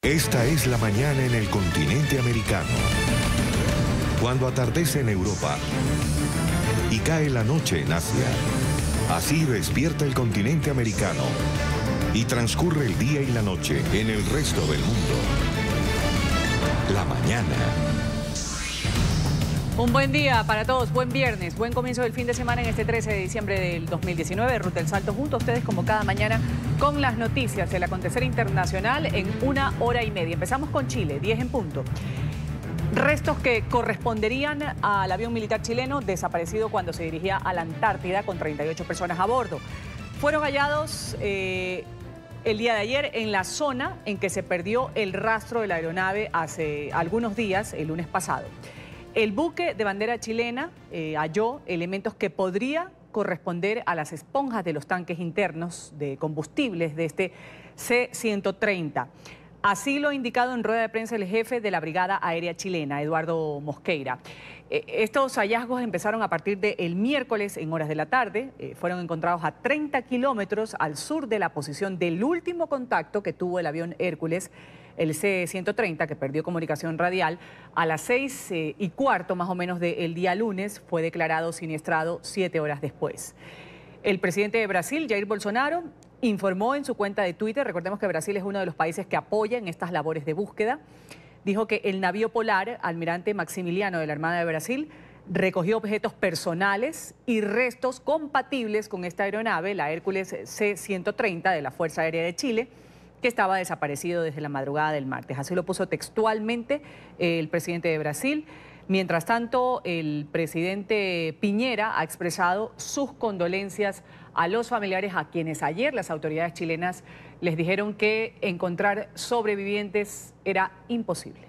Esta es la mañana en el continente americano. Cuando atardece en Europa y cae la noche en Asia. Así despierta el continente americano y transcurre el día y la noche en el resto del mundo. La mañana. Un buen día para todos, buen viernes, buen comienzo del fin de semana en este 13 de diciembre del 2019. Ruta del Salto junto a ustedes como cada mañana con las noticias del acontecer internacional en 1 hora y media. Empezamos con Chile, 10 en punto. Restos que corresponderían al avión militar chileno desaparecido cuando se dirigía a la Antártida con 38 personas a bordo. Fueron hallados el día de ayer en la zona en que se perdió el rastro de la aeronave hace algunos días, el lunes pasado. El buque de bandera chilena halló elementos que podría corresponder a las esponjas de los tanques internos de combustibles de este C-130. Así lo ha indicado en rueda de prensa el jefe de la Brigada Aérea Chilena, Eduardo Mosqueira. Estos hallazgos empezaron a partir del miércoles en horas de la tarde. Fueron encontrados a 30 kilómetros al sur de la posición del último contacto que tuvo el avión Hércules, el C-130, que perdió comunicación radial. A las 6:15 más o menos del día lunes fue declarado siniestrado 7 horas después. El presidente de Brasil, Jair Bolsonaro, informó en su cuenta de Twitter, recordemos que Brasil es uno de los países que apoya en estas labores de búsqueda, dijo que el navío polar, almirante Maximiliano de la Armada de Brasil, recogió objetos personales y restos compatibles con esta aeronave, la Hércules C-130 de la Fuerza Aérea de Chile, que estaba desaparecido desde la madrugada del martes. Así lo puso textualmente el presidente de Brasil. Mientras tanto, el presidente Piñera ha expresado sus condolencias a los familiares a quienes ayer las autoridades chilenas les dijeron que encontrar sobrevivientes era imposible.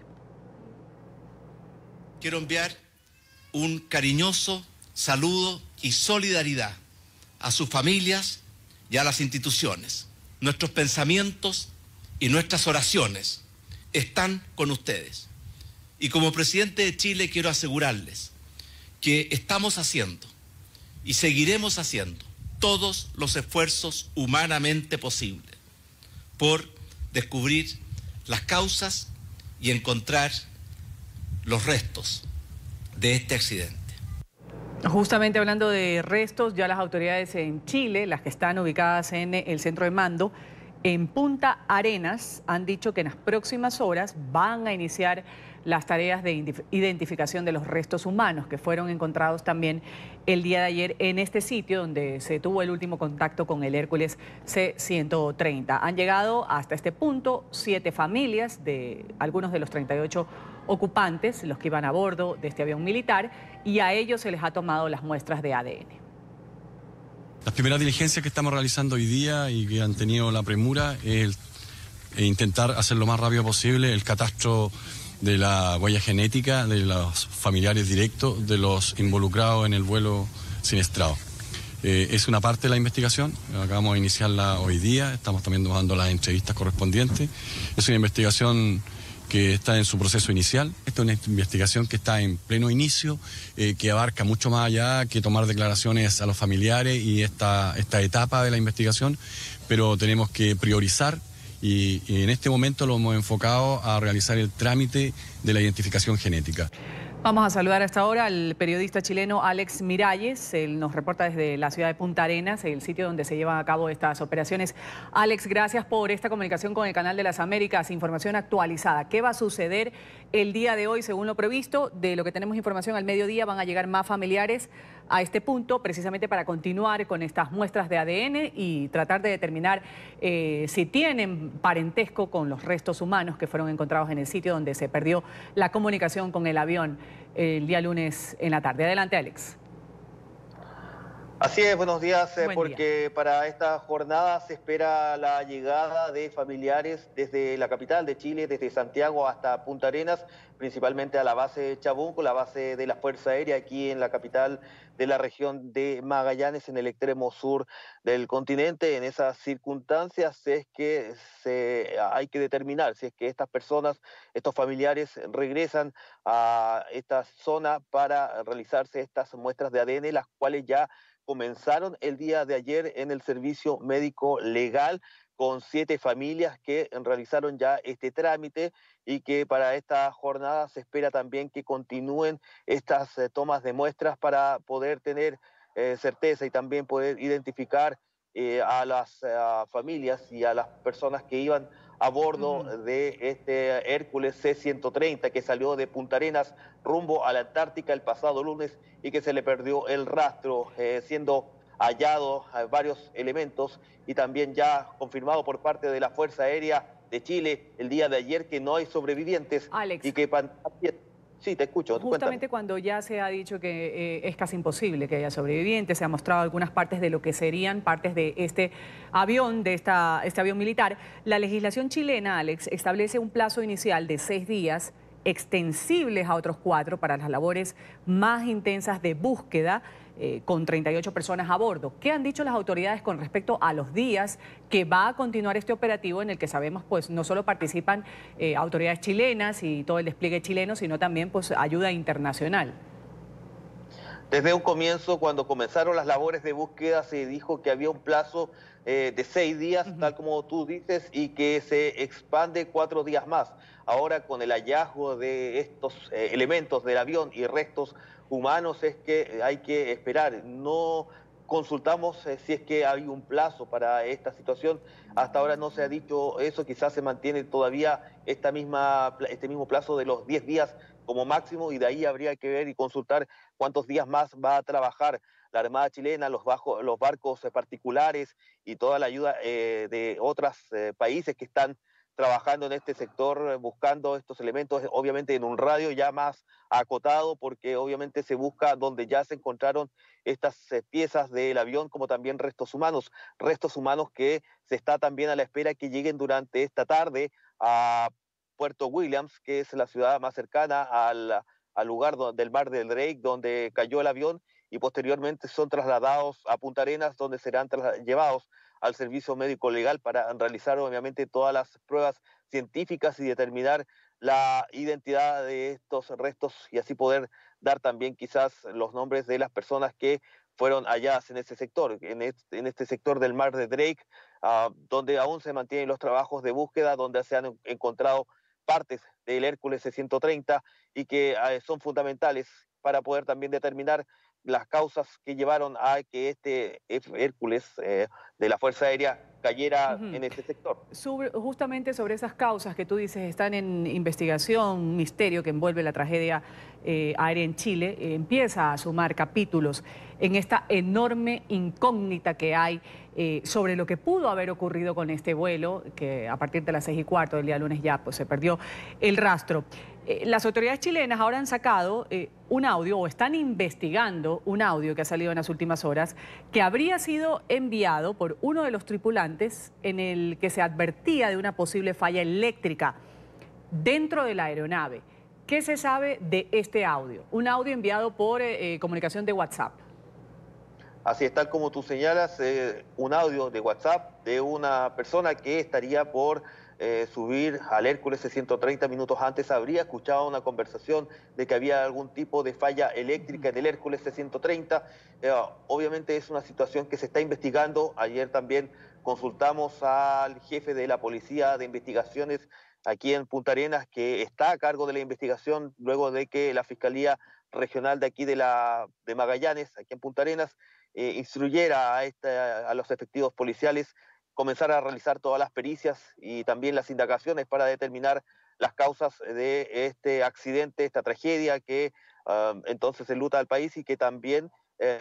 Quiero enviar un cariñoso saludo y solidaridad a sus familias y a las instituciones. Nuestros pensamientos y nuestras oraciones están con ustedes. Y como presidente de Chile quiero asegurarles que estamos haciendo y seguiremos haciendo todos los esfuerzos humanamente posibles por descubrir las causas y encontrar los restos de este accidente. Justamente hablando de restos, ya las autoridades en Chile, las que están ubicadas en el centro de mando, en Punta Arenas, han dicho que en las próximas horas van a iniciar las tareas de identificación de los restos humanos que fueron encontrados también el día de ayer en este sitio donde se tuvo el último contacto con el Hércules C-130. Han llegado hasta este punto 7 familias de algunos de los 38 ocupantes, los que iban a bordo de este avión militar, y a ellos se les ha tomado las muestras de ADN. Las primeras diligencias que estamos realizando hoy día y que han tenido la premura es intentar hacer lo más rápido posible el catastro de la huella genética de los familiares directos de los involucrados en el vuelo siniestrado. Es una parte de la investigación, acabamos de iniciarla hoy día, estamos también dando las entrevistas correspondientes. Es una investigación que está en su proceso inicial. Esta es una investigación que está en pleno inicio, que abarca mucho más allá que tomar declaraciones a los familiares y esta etapa de la investigación, pero tenemos que priorizar y en este momento lo hemos enfocado a realizar el trámite de la identificación genética. Vamos a saludar hasta ahora al periodista chileno Alex Miralles. Él nos reporta desde la ciudad de Punta Arenas, el sitio donde se llevan a cabo estas operaciones. Alex, gracias por esta comunicación con el Canal de las Américas. Información actualizada. ¿Qué va a suceder el día de hoy según lo previsto? De lo que tenemos información al mediodía van a llegar más familiares a este punto precisamente para continuar con estas muestras de ADN y tratar de determinar si tienen parentesco con los restos humanos que fueron encontrados en el sitio donde se perdió la comunicación con el avión el día lunes en la tarde. Adelante, Alex. Así es, buenos días, Buen día. Para esta jornada se espera la llegada de familiares desde la capital de Chile, desde Santiago hasta Punta Arenas, principalmente a la base Chabunco, la base de la Fuerza Aérea aquí en la capital de la región de Magallanes, en el extremo sur del continente. En esas circunstancias es que hay que determinar si es que estas personas, estos familiares regresan a esta zona para realizarse estas muestras de ADN, las cuales ya comenzaron el día de ayer en el servicio médico legal con 7 familias que realizaron ya este trámite y que para esta jornada se espera también que continúen estas tomas de muestras para poder tener certeza y también poder identificar a las familias y a las personas que iban a bordo de este Hércules C-130 que salió de Punta Arenas rumbo a la Antártica el pasado lunes y que se le perdió el rastro, siendo hallados varios elementos y también ya confirmado por parte de la Fuerza Aérea de Chile el día de ayer que no hay sobrevivientes. Alex. Y que sí, te escucho. Justamente cuando ya se ha dicho que es casi imposible que haya sobrevivientes, se han mostrado algunas partes de lo que serían partes de este avión, este avión militar. La legislación chilena, Alex, establece un plazo inicial de 6 días, extensibles a otros 4 para las labores más intensas de búsqueda, con 38 personas a bordo. ¿Qué han dicho las autoridades con respecto a los días que va a continuar este operativo en el que sabemos pues no solo participan autoridades chilenas y todo el despliegue chileno, sino también pues ayuda internacional? Desde un comienzo, cuando comenzaron las labores de búsqueda, se dijo que había un plazo de 6 días, tal como tú dices, y que se expande 4 días más. Ahora, con el hallazgo de estos elementos del avión y restos humanos, es que hay que esperar. No consultamos si es que hay un plazo para esta situación. Hasta ahora no se ha dicho eso, quizás se mantiene todavía este mismo plazo de los 10 días como máximo, y de ahí habría que ver y consultar cuántos días más va a trabajar la Armada chilena, los barcos particulares y toda la ayuda de otros países que están trabajando en este sector, buscando estos elementos, obviamente en un radio ya más acotado, porque obviamente se busca donde ya se encontraron estas piezas del avión, como también restos humanos que se está también a la espera que lleguen durante esta tarde a Puerto Williams, que es la ciudad más cercana al lugar del Mar del Drake, donde cayó el avión, y posteriormente son trasladados a Punta Arenas, donde serán llevados al servicio médico legal para realizar obviamente todas las pruebas científicas y determinar la identidad de estos restos y así poder dar también quizás los nombres de las personas que fueron halladas en ese sector, en este sector del Mar de Drake, donde aún se mantienen los trabajos de búsqueda, donde se han encontrado partes del Hércules C-130 y que son fundamentales para poder también determinar las causas que llevaron a que este Hércules de la Fuerza Aérea cayera en este sector. Justamente sobre esas causas que tú dices están en investigación, un misterio que envuelve la tragedia aérea en Chile, empieza a sumar capítulos en esta enorme incógnita que hay sobre lo que pudo haber ocurrido con este vuelo, que a partir de las 6:15 del día lunes ya pues, se perdió el rastro. Las autoridades chilenas ahora han sacado un audio, o están investigando un audio que ha salido en las últimas horas, que habría sido enviado por uno de los tripulantes en el que se advertía de una posible falla eléctrica dentro de la aeronave. ¿Qué se sabe de este audio? Un audio enviado por comunicación de WhatsApp. Así es, tal como tú señalas, un audio de WhatsApp de una persona que estaría por subir al Hércules 130 minutos antes, habría escuchado una conversación de que había algún tipo de falla eléctrica en el Hércules 130. Obviamente es una situación que se está investigando. Ayer también consultamos al jefe de la Policía de Investigaciones aquí en Punta Arenas, que está a cargo de la investigación luego de que la Fiscalía Regional de aquí de Magallanes, aquí en Punta Arenas, instruyera a los efectivos policiales comenzar a realizar todas las pericias y también las indagaciones para determinar las causas de este accidente, esta tragedia que entonces enluta al país, y que también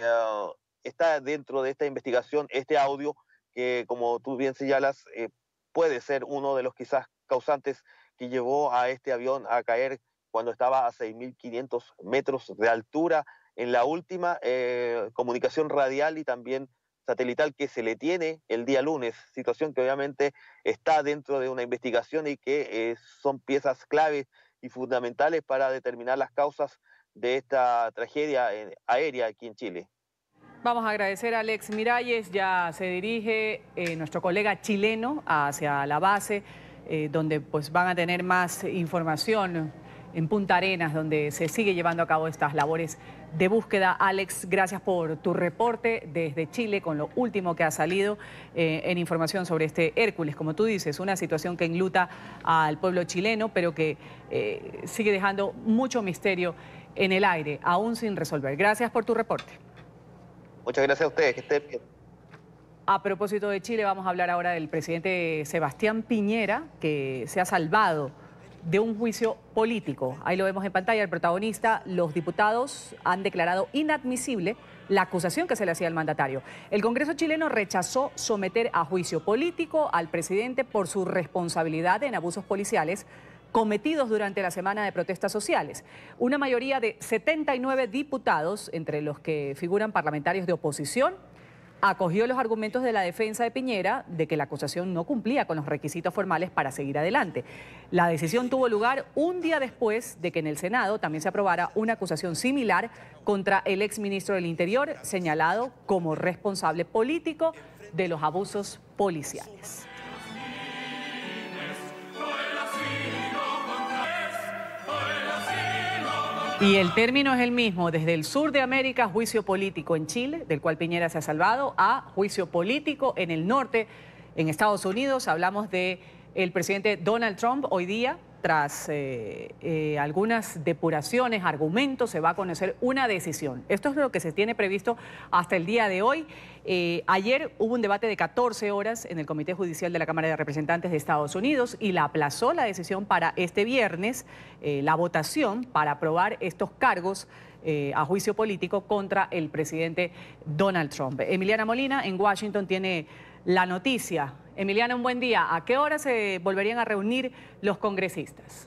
está dentro de esta investigación este audio que, como tú bien señalas, puede ser uno de los quizás causantes que llevó a este avión a caer cuando estaba a 6.500 metros de altura en la última comunicación radial y también satelital que se le tiene el día lunes, situación que obviamente está dentro de una investigación y que son piezas claves y fundamentales para determinar las causas de esta tragedia aérea aquí en Chile. Vamos a agradecer a Alex Miralles, ya se dirige nuestro colega chileno hacia la base, donde pues van a tener más información en Punta Arenas, donde se sigue llevando a cabo estas labores de búsqueda. Alex, gracias por tu reporte desde Chile con lo último que ha salido en información sobre este Hércules. Como tú dices, una situación que enluta al pueblo chileno, pero que sigue dejando mucho misterio en el aire, aún sin resolver. Gracias por tu reporte. Muchas gracias a ustedes, que estén bien. A propósito de Chile, vamos a hablar ahora del presidente Sebastián Piñera, que se ha salvado de un juicio político. Ahí lo vemos en pantalla, el protagonista. Los diputados han declarado inadmisible la acusación que se le hacía al mandatario. El Congreso chileno rechazó someter a juicio político al presidente por su responsabilidad en abusos policiales cometidos durante la semana de protestas sociales. Una mayoría de 79 diputados, entre los que figuran parlamentarios de oposición, acogió los argumentos de la defensa de Piñera de que la acusación no cumplía con los requisitos formales para seguir adelante. La decisión tuvo lugar un día después de que en el Senado también se aprobara una acusación similar contra el exministro del Interior, señalado como responsable político de los abusos policiales. Y el término es el mismo, desde el sur de América, juicio político en Chile, del cual Piñera se ha salvado, a juicio político en el norte, en Estados Unidos. Hablamos de el presidente Donald Trump hoy día. Tras algunas depuraciones, argumentos, se va a conocer una decisión. Esto es lo que se tiene previsto hasta el día de hoy. Ayer hubo un debate de 14 horas en el Comité Judicial de la Cámara de Representantes de Estados Unidos y la aplazó la decisión para este viernes, la votación para aprobar estos cargos a juicio político contra el presidente Donald Trump. Emiliana Molina en Washington tiene la noticia. Emiliana, un buen día. ¿A qué hora se volverían a reunir los congresistas?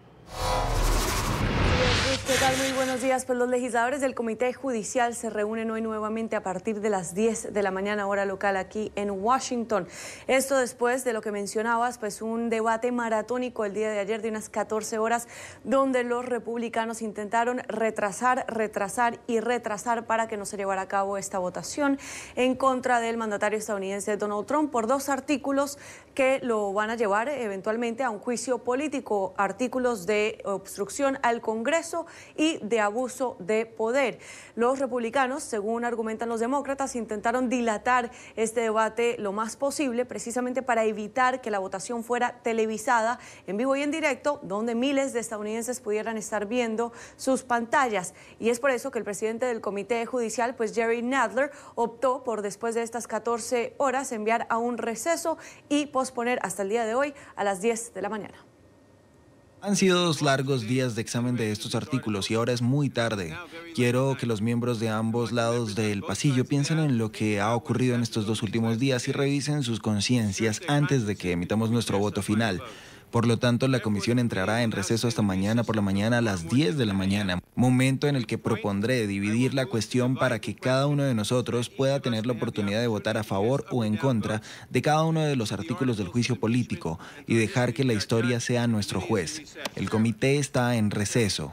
¿Qué tal? Muy buenos días. Pues los legisladores del Comité Judicial se reúnen hoy nuevamente a partir de las 10 de la mañana, hora local, aquí en Washington. Esto después de lo que mencionabas, pues un debate maratónico el día de ayer de unas 14 horas, donde los republicanos intentaron retrasar para que no se llevara a cabo esta votación en contra del mandatario estadounidense Donald Trump por dos artículos que lo van a llevar eventualmente a un juicio político, artículos de obstrucción al Congreso y de abuso de poder. Los republicanos, según argumentan los demócratas, intentaron dilatar este debate lo más posible, precisamente para evitar que la votación fuera televisada en vivo y en directo, donde miles de estadounidenses pudieran estar viendo sus pantallas. Y es por eso que el presidente del Comité Judicial, pues Jerry Nadler, optó por, después de estas 14 horas, enviar a un receso y posponer hasta el día de hoy a las 10 de la mañana. Han sido 2 largos días de examen de estos artículos y ahora es muy tarde. Quiero que los miembros de ambos lados del pasillo piensen en lo que ha ocurrido en estos 2 últimos días y revisen sus conciencias antes de que emitamos nuestro voto final. Por lo tanto, la comisión entrará en receso hasta mañana por la mañana a las 10 de la mañana, momento en el que propondré dividir la cuestión para que cada uno de nosotros pueda tener la oportunidad de votar a favor o en contra de cada uno de los artículos del juicio político y dejar que la historia sea nuestro juez. El comité está en receso.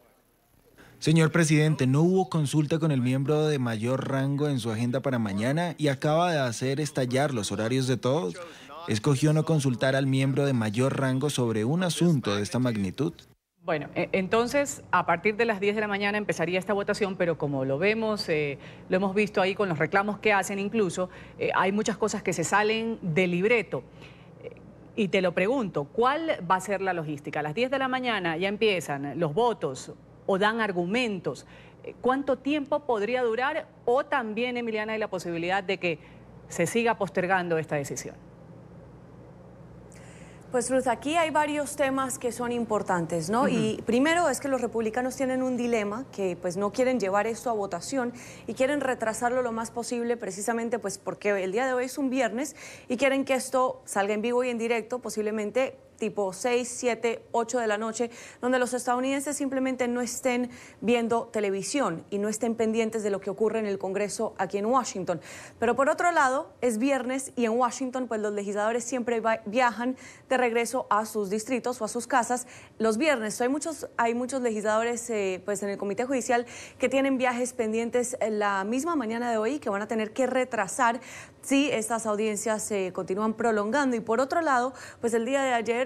Señor presidente, ¿no hubo consulta con el miembro de mayor rango en su agenda para mañana y acaba de hacer estallar los horarios de todos? ¿Escogió no consultar al miembro de mayor rango sobre un asunto de esta magnitud? Bueno, entonces a partir de las 10 de la mañana empezaría esta votación, pero como lo vemos, lo hemos visto ahí con los reclamos que hacen incluso, hay muchas cosas que se salen del libreto. Y te lo pregunto, ¿cuál va a ser la logística? A las 10 de la mañana ya empiezan los votos o dan argumentos. ¿Cuánto tiempo podría durar? O también, Emiliana, hay la posibilidad de que se siga postergando esta decisión. Pues Ruth, aquí hay varios temas que son importantes, ¿no? Y primero es que los republicanos tienen un dilema, que pues no quieren llevar esto a votación y quieren retrasarlo lo más posible, precisamente pues porque el día de hoy es un viernes y quieren que esto salga en vivo y en directo, posiblemente tipo 6, 7, 8 de la noche, donde los estadounidenses simplemente no estén viendo televisión y no estén pendientes de lo que ocurre en el Congreso aquí en Washington. Pero por otro lado, es viernes y en Washington pues los legisladores siempre viajan de regreso a sus distritos o a sus casas los viernes. Hay muchos legisladores pues en el Comité Judicial que tienen viajes pendientes la misma mañana de hoy y que van a tener que retrasar si estas audiencias se continúan prolongando. Y por otro lado, pues el día de ayer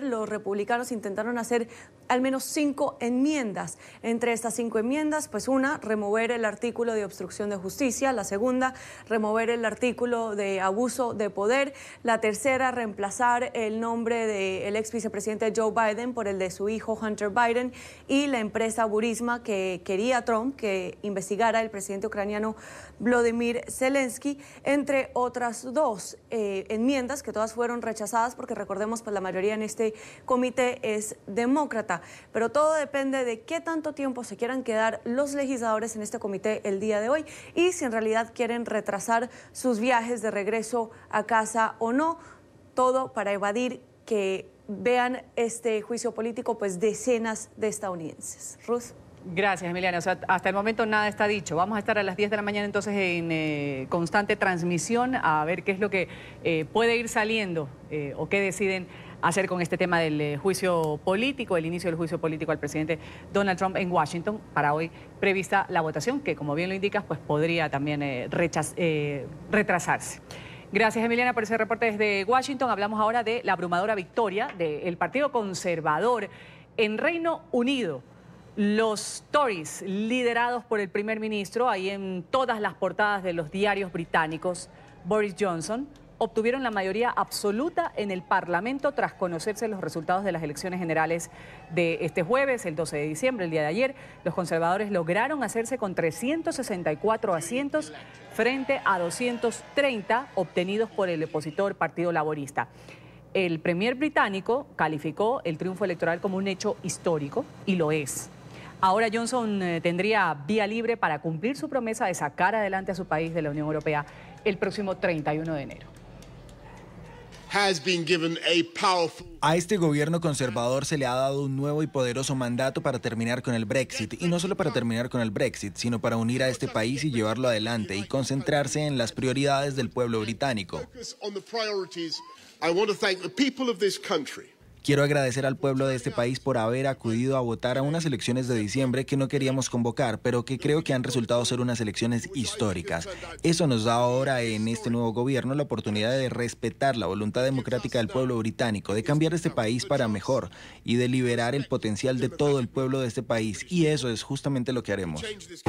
los republicanos intentaron hacer al menos 5 enmiendas. Entre estas 5 enmiendas, pues una, remover el artículo de obstrucción de justicia; la segunda, remover el artículo de abuso de poder; la tercera, reemplazar el nombre del ex vicepresidente Joe Biden por el de su hijo Hunter Biden; y la empresa Burisma, que quería Trump que investigara el presidente ucraniano Volodymyr Zelensky, entre otras 2 enmiendas que todas fueron rechazadas, porque recordemos, pues la mayoría en este comité es demócrata. Pero todo depende de qué tanto tiempo se quieran quedar los legisladores en este comité el día de hoy y si en realidad quieren retrasar sus viajes de regreso a casa o no. Todo para evadir que vean este juicio político pues decenas de estadounidenses. Ruth. Gracias, Emiliana. O sea, hasta el momento nada está dicho. Vamos a estar a las 10 de la mañana entonces en constante transmisión a ver qué es lo que puede ir saliendo o qué deciden hacer con este tema del juicio político, el inicio del juicio político al presidente Donald Trump en Washington. Para hoy prevista la votación, que como bien lo indicas, pues podría también retrasarse. Gracias, Emiliana, por ese reporte desde Washington. Hablamos ahora de la abrumadora victoria del Partido Conservador en Reino Unido. Los Tories, liderados por el primer ministro, ahí en todas las portadas de los diarios británicos, Boris Johnson, obtuvieron la mayoría absoluta en el Parlamento tras conocerse los resultados de las elecciones generales de este jueves, el 12 de diciembre, el día de ayer. Los conservadores lograron hacerse con 364 asientos frente a 230 obtenidos por el opositor Partido Laborista. El premier británico calificó el triunfo electoral como un hecho histórico, y lo es. Ahora Johnson tendría vía libre para cumplir su promesa de sacar adelante a su país de la Unión Europea el próximo 31 de enero. A este gobierno conservador se le ha dado un nuevo y poderoso mandato para terminar con el Brexit, y no solo para terminar con el Brexit, sino para unir a este país y llevarlo adelante y concentrarse en las prioridades del pueblo británico. Quiero agradecer al pueblo de este país por haber acudido a votar a unas elecciones de diciembre que no queríamos convocar, pero que creo que han resultado ser unas elecciones históricas. Eso nos da ahora en este nuevo gobierno la oportunidad de respetar la voluntad democrática del pueblo británico, de cambiar este país para mejor y de liberar el potencial de todo el pueblo de este país. Y eso es justamente lo que haremos.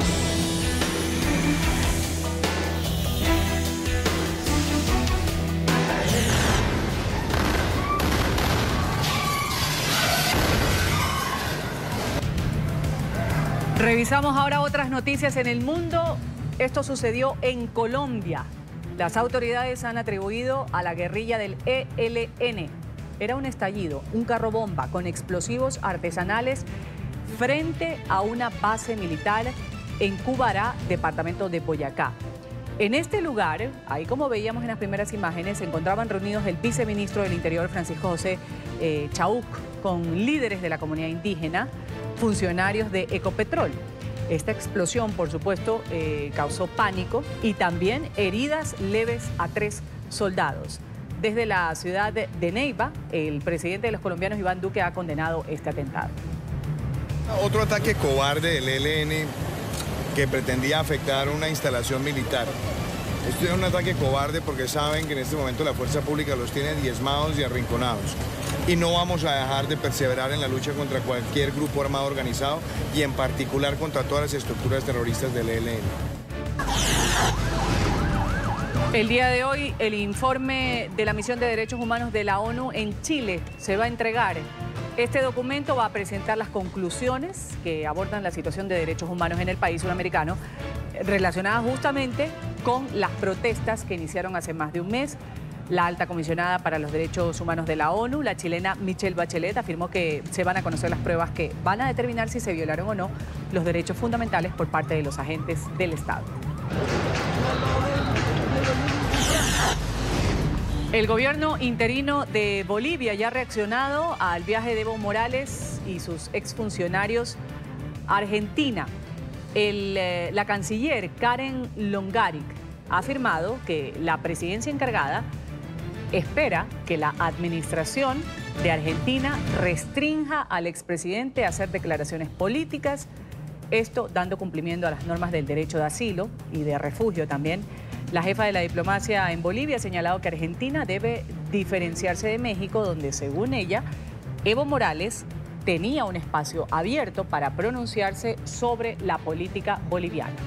Revisamos ahora otras noticias en el mundo. Esto sucedió en Colombia. Las autoridades han atribuido a la guerrilla del ELN. Era un estallido, un carro bomba con explosivos artesanales frente a una base militar en Cubará, departamento de Boyacá. En este lugar, ahí como veíamos en las primeras imágenes, se encontraban reunidos el viceministro del Interior, Francisco José Chauc, con líderes de la comunidad indígena, funcionarios de Ecopetrol. Esta explosión, por supuesto, causó pánico y también heridas leves a 3 soldados. Desde la ciudad de Neiva, el presidente de los colombianos, Iván Duque, ha condenado este atentado. Otro ataque cobarde del ELN que pretendía afectar una instalación militar. Esto es un ataque cobarde porque saben que en este momento la fuerza pública los tiene diezmados y arrinconados. Y no vamos a dejar de perseverar en la lucha contra cualquier grupo armado organizado y en particular contra todas las estructuras terroristas del ELN. El día de hoy, el informe de la Misión de Derechos Humanos de la ONU en Chile se va a entregar. Este documento va a presentar las conclusiones que abordan la situación de derechos humanos en el país sudamericano, relacionadas justamente con las protestas que iniciaron hace más de un mes. La alta comisionada para los derechos humanos de la ONU, la chilena Michelle Bachelet, afirmó que se van a conocer las pruebas que van a determinar si se violaron o no los derechos fundamentales por parte de los agentes del Estado. El gobierno interino de Bolivia ya ha reaccionado al viaje de Evo Morales y sus exfuncionarios a Argentina. La canciller Karen Longaric ha afirmado que la presidencia encargada espera que la administración de Argentina restrinja al expresidente a hacer declaraciones políticas, esto dando cumplimiento a las normas del derecho de asilo y de refugio también. La jefa de la diplomacia en Bolivia ha señalado que Argentina debe diferenciarse de México, donde según ella Evo Morales tenía un espacio abierto para pronunciarse sobre la política boliviana.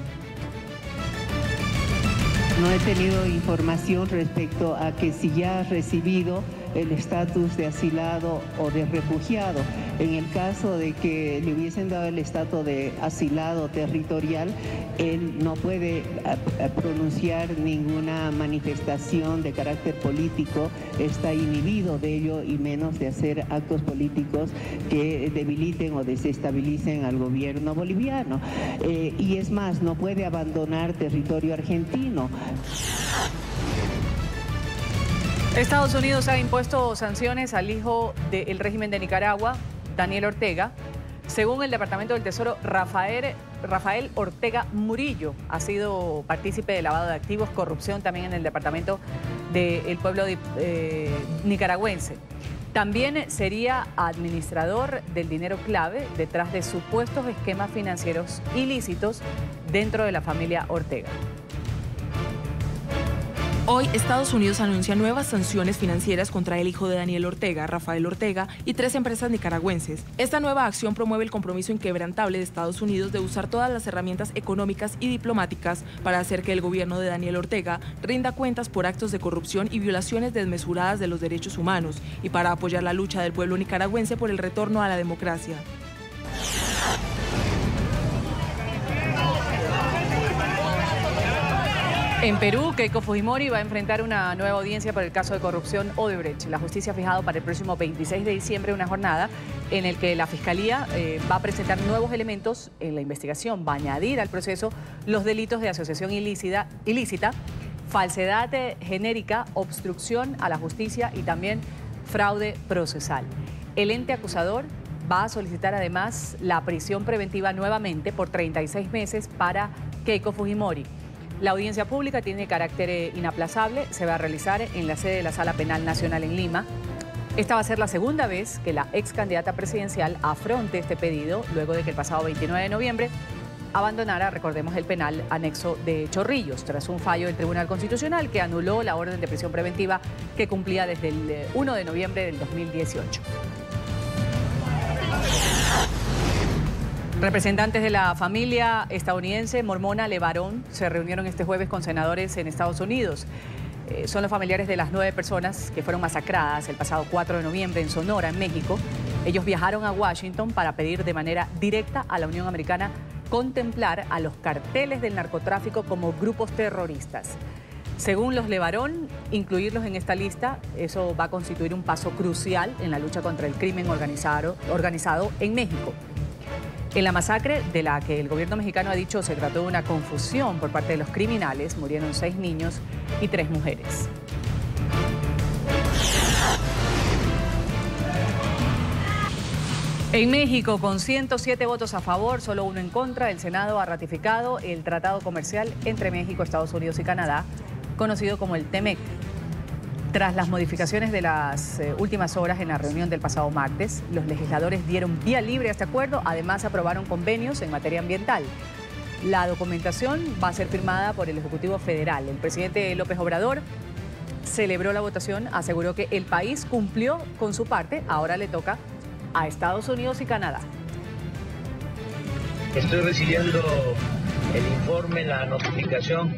No he tenido información respecto a que si ya ha recibido el estatus de asilado o de refugiado. En el caso de que le hubiesen dado el estatus de asilado territorial, él no puede pronunciar ninguna manifestación de carácter político, está inhibido de ello y menos de hacer actos políticos que debiliten o desestabilicen al gobierno boliviano. Y es más, no puede abandonar territorio argentino. Estados Unidos ha impuesto sanciones al hijo del régimen de Nicaragua, Daniel Ortega. Según el Departamento del Tesoro, Rafael Ortega Murillo ha sido partícipe de lavado de activos, corrupción también en el Departamento del Pueblo nicaragüense. También sería administrador del dinero clave detrás de supuestos esquemas financieros ilícitos dentro de la familia Ortega. Hoy, Estados Unidos anuncia nuevas sanciones financieras contra el hijo de Daniel Ortega, Rafael Ortega, y 3 empresas nicaragüenses. Esta nueva acción promueve el compromiso inquebrantable de Estados Unidos de usar todas las herramientas económicas y diplomáticas para hacer que el gobierno de Daniel Ortega rinda cuentas por actos de corrupción y violaciones desmesuradas de los derechos humanos y para apoyar la lucha del pueblo nicaragüense por el retorno a la democracia. En Perú, Keiko Fujimori va a enfrentar una nueva audiencia por el caso de corrupción Odebrecht. La justicia ha fijado para el próximo 26 de diciembre una jornada en la que la Fiscalía va a presentar nuevos elementos en la investigación, va a añadir al proceso los delitos de asociación ilícita, falsedad genérica, obstrucción a la justicia y también fraude procesal. El ente acusador va a solicitar además la prisión preventiva nuevamente por 36 meses para Keiko Fujimori. La audiencia pública tiene carácter inaplazable, se va a realizar en la sede de la Sala Penal Nacional en Lima. Esta va a ser la segunda vez que la ex candidata presidencial afronte este pedido, luego de que el pasado 29 de noviembre abandonara, recordemos, el penal anexo de Chorrillos, tras un fallo del Tribunal Constitucional que anuló la orden de prisión preventiva que cumplía desde el 1 de noviembre del 2018. Representantes de la familia estadounidense mormona LeBaron se reunieron este jueves con senadores en Estados Unidos. Son los familiares de las 9 personas que fueron masacradas el pasado 4 de noviembre en Sonora, en México. Ellos viajaron a Washington para pedir de manera directa a la Unión Americana contemplar a los carteles del narcotráfico como grupos terroristas. Según los LeBaron, incluirlos en esta lista, eso va a constituir un paso crucial en la lucha contra el crimen organizado en México. En la masacre, de la que el gobierno mexicano ha dicho se trató de una confusión por parte de los criminales, murieron 6 niños y 3 mujeres. En México, con 107 votos a favor, solo 1 en contra, el Senado ha ratificado el tratado comercial entre México, Estados Unidos y Canadá, conocido como el TEMEC. Tras las modificaciones de las últimas horas en la reunión del pasado martes, los legisladores dieron vía libre a este acuerdo, además aprobaron convenios en materia ambiental. La documentación va a ser firmada por el Ejecutivo Federal. El presidente López Obrador celebró la votación, aseguró que el país cumplió con su parte, ahora le toca a Estados Unidos y Canadá. Estoy recibiendo el informe, la notificación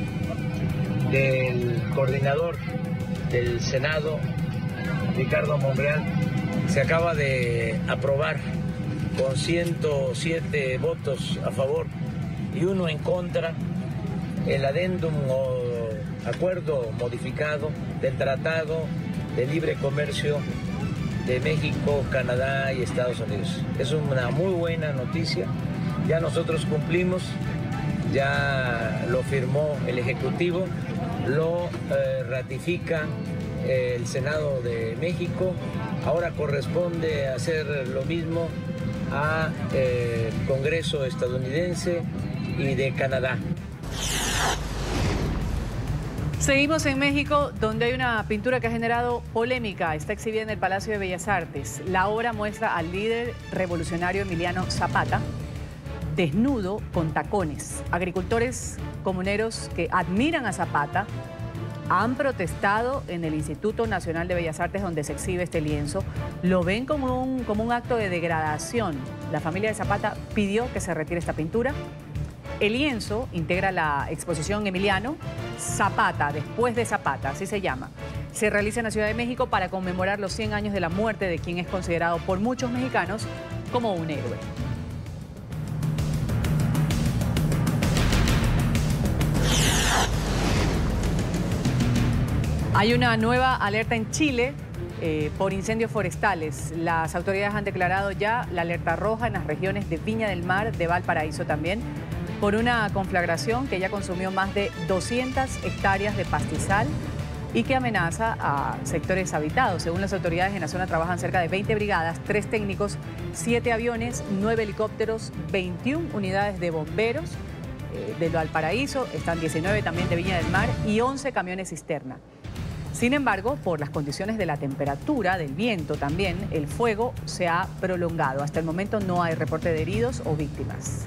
del coordinador del Senado, Ricardo Monreal. Se acaba de aprobar con 107 votos a favor y 1 en contra el adendum o acuerdo modificado del Tratado de Libre Comercio de México, Canadá y Estados Unidos. Es una muy buena noticia. Ya nosotros cumplimos, ya lo firmó el Ejecutivo, lo ratifica el Senado de México. Ahora corresponde hacer lo mismo al Congreso estadounidense y de Canadá. Seguimos en México, donde hay una pintura que ha generado polémica. Está exhibida en el Palacio de Bellas Artes. La obra muestra al líder revolucionario Emiliano Zapata desnudo con tacones. Agricultores comuneros que admiran a Zapata han protestado en el Instituto Nacional de Bellas Artes donde se exhibe este lienzo. Lo ven como un acto de degradación. La familia de Zapata pidió que se retire esta pintura. El lienzo integra la exposición Emiliano Zapata, después de Zapata, así se llama. Se realiza en la Ciudad de México para conmemorar los 100 años de la muerte de quien es considerado por muchos mexicanos como un héroe. Hay una nueva alerta en Chile por incendios forestales. Las autoridades han declarado ya la alerta roja en las regiones de Viña del Mar, de Valparaíso también, por una conflagración que ya consumió más de 200 hectáreas de pastizal y que amenaza a sectores habitados. Según las autoridades, en la zona trabajan cerca de 20 brigadas, 3 técnicos, 7 aviones, 9 helicópteros, 21 unidades de bomberos de Valparaíso, están 19 también de Viña del Mar y 11 camiones cisterna. Sin embargo, por las condiciones de la temperatura, del viento también, el fuego se ha prolongado. Hasta el momento no hay reporte de heridos o víctimas.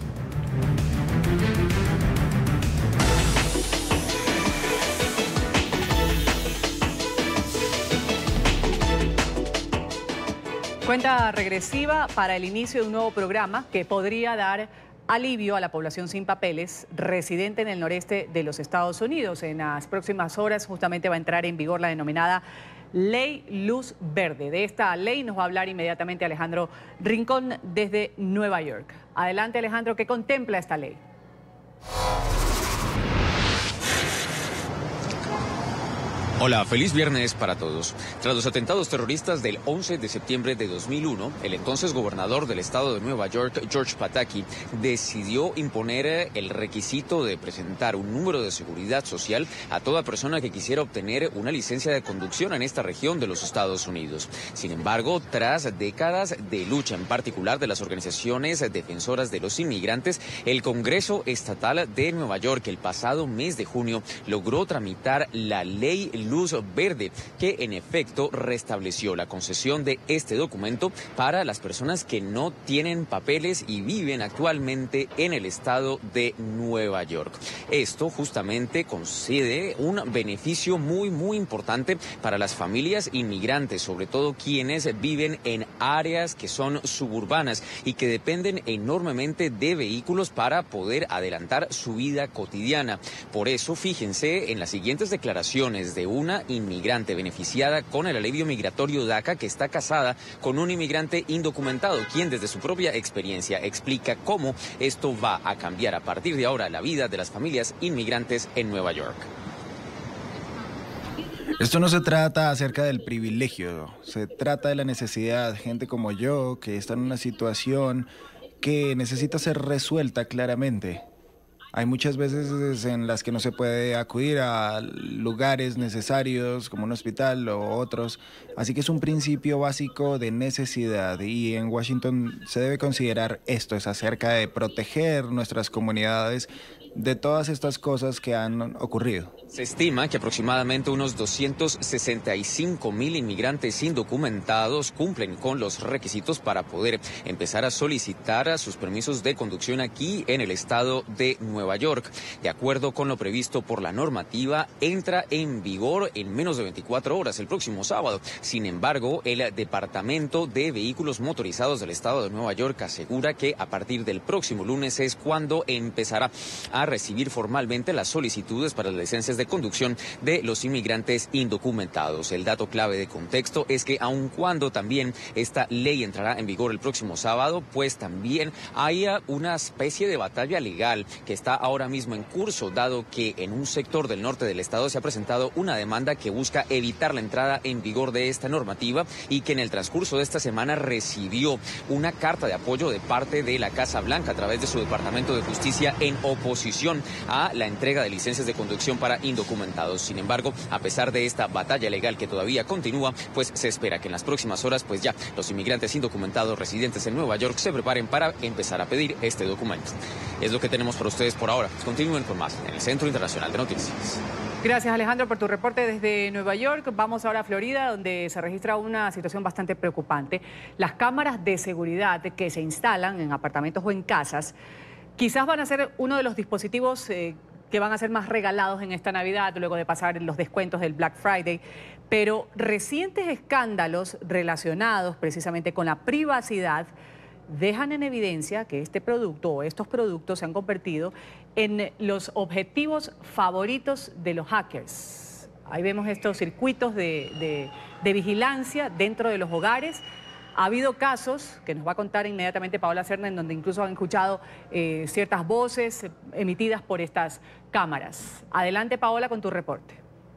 Cuenta regresiva para el inicio de un nuevo programa que podría dar alivio a la población sin papeles residente en el noreste de los Estados Unidos. En las próximas horas justamente va a entrar en vigor la denominada Ley Luz Verde. De esta ley nos va a hablar inmediatamente Alejandro Rincón desde Nueva York. Adelante, Alejandro, ¿qué contempla esta ley? Hola, feliz viernes para todos. Tras los atentados terroristas del 11 de septiembre de 2001, el entonces gobernador del estado de Nueva York, George Pataki, decidió imponer el requisito de presentar un número de seguridad social a toda persona que quisiera obtener una licencia de conducción en esta región de los Estados Unidos. Sin embargo, tras décadas de lucha, en particular de las organizaciones defensoras de los inmigrantes, el Congreso Estatal de Nueva York el pasado mes de junio logró tramitar la Ley Luz Verde, que en efecto restableció la concesión de este documento para las personas que no tienen papeles y viven actualmente en el estado de Nueva York. Esto justamente concede un beneficio muy importante para las familias inmigrantes, sobre todo quienes viven en áreas que son suburbanas y que dependen enormemente de vehículos para poder adelantar su vida cotidiana. Por eso, fíjense en las siguientes declaraciones de una inmigrante beneficiada con el alivio migratorio DACA que está casada con un inmigrante indocumentado, quien desde su propia experiencia explica cómo esto va a cambiar a partir de ahora la vida de las familias inmigrantes en Nueva York. Esto no se trata acerca del privilegio, se trata de la necesidad. Gente como yo que está en una situación que necesita ser resuelta claramente. Hay muchas veces en las que no se puede acudir a lugares necesarios como un hospital o otros, así que es un principio básico de necesidad y en Washington se debe considerar esto, es acerca de proteger nuestras comunidades de todas estas cosas que han ocurrido. Se estima que aproximadamente unos 265,000 inmigrantes indocumentados cumplen con los requisitos para poder empezar a solicitar sus permisos de conducción aquí en el estado de Nueva York. De acuerdo con lo previsto por la normativa, entra en vigor en menos de 24 horas el próximo sábado. Sin embargo, el Departamento de Vehículos Motorizados del estado de Nueva York asegura que a partir del próximo lunes es cuando empezará a recibir formalmente las solicitudes para las licencias de conducción de los inmigrantes indocumentados. El dato clave de contexto es que aun cuando también esta ley entrará en vigor el próximo sábado, pues también hay una especie de batalla legal que está ahora mismo en curso, dado que en un sector del norte del estado se ha presentado una demanda que busca evitar la entrada en vigor de esta normativa y que en el transcurso de esta semana recibió una carta de apoyo de parte de la Casa Blanca a través de su Departamento de Justicia en oposición a la entrega de licencias de conducción para indocumentados. Sin embargo, a pesar de esta batalla legal que todavía continúa, pues se espera que en las próximas horas, pues ya los inmigrantes indocumentados residentes en Nueva York se preparen para empezar a pedir este documento. Es lo que tenemos para ustedes por ahora. Continúen con más en el Centro Internacional de Noticias. Gracias, Alejandro, por tu reporte desde Nueva York. Vamos ahora a Florida, donde se registra una situación bastante preocupante. Las cámaras de seguridad que se instalan en apartamentos o en casas quizás van a ser uno de los dispositivos que van a ser más regalados en esta Navidad, luego de pasar los descuentos del Black Friday. Pero recientes escándalos relacionados precisamente con la privacidad dejan en evidencia que este producto o estos productos se han convertido en los objetivos favoritos de los hackers. Ahí vemos estos circuitos de vigilancia dentro de los hogares. Ha habido casos, que nos va a contar inmediatamente Paola Serna, en donde incluso han escuchado ciertas voces emitidas por estas cámaras. Adelante, Paola, con tu reporte.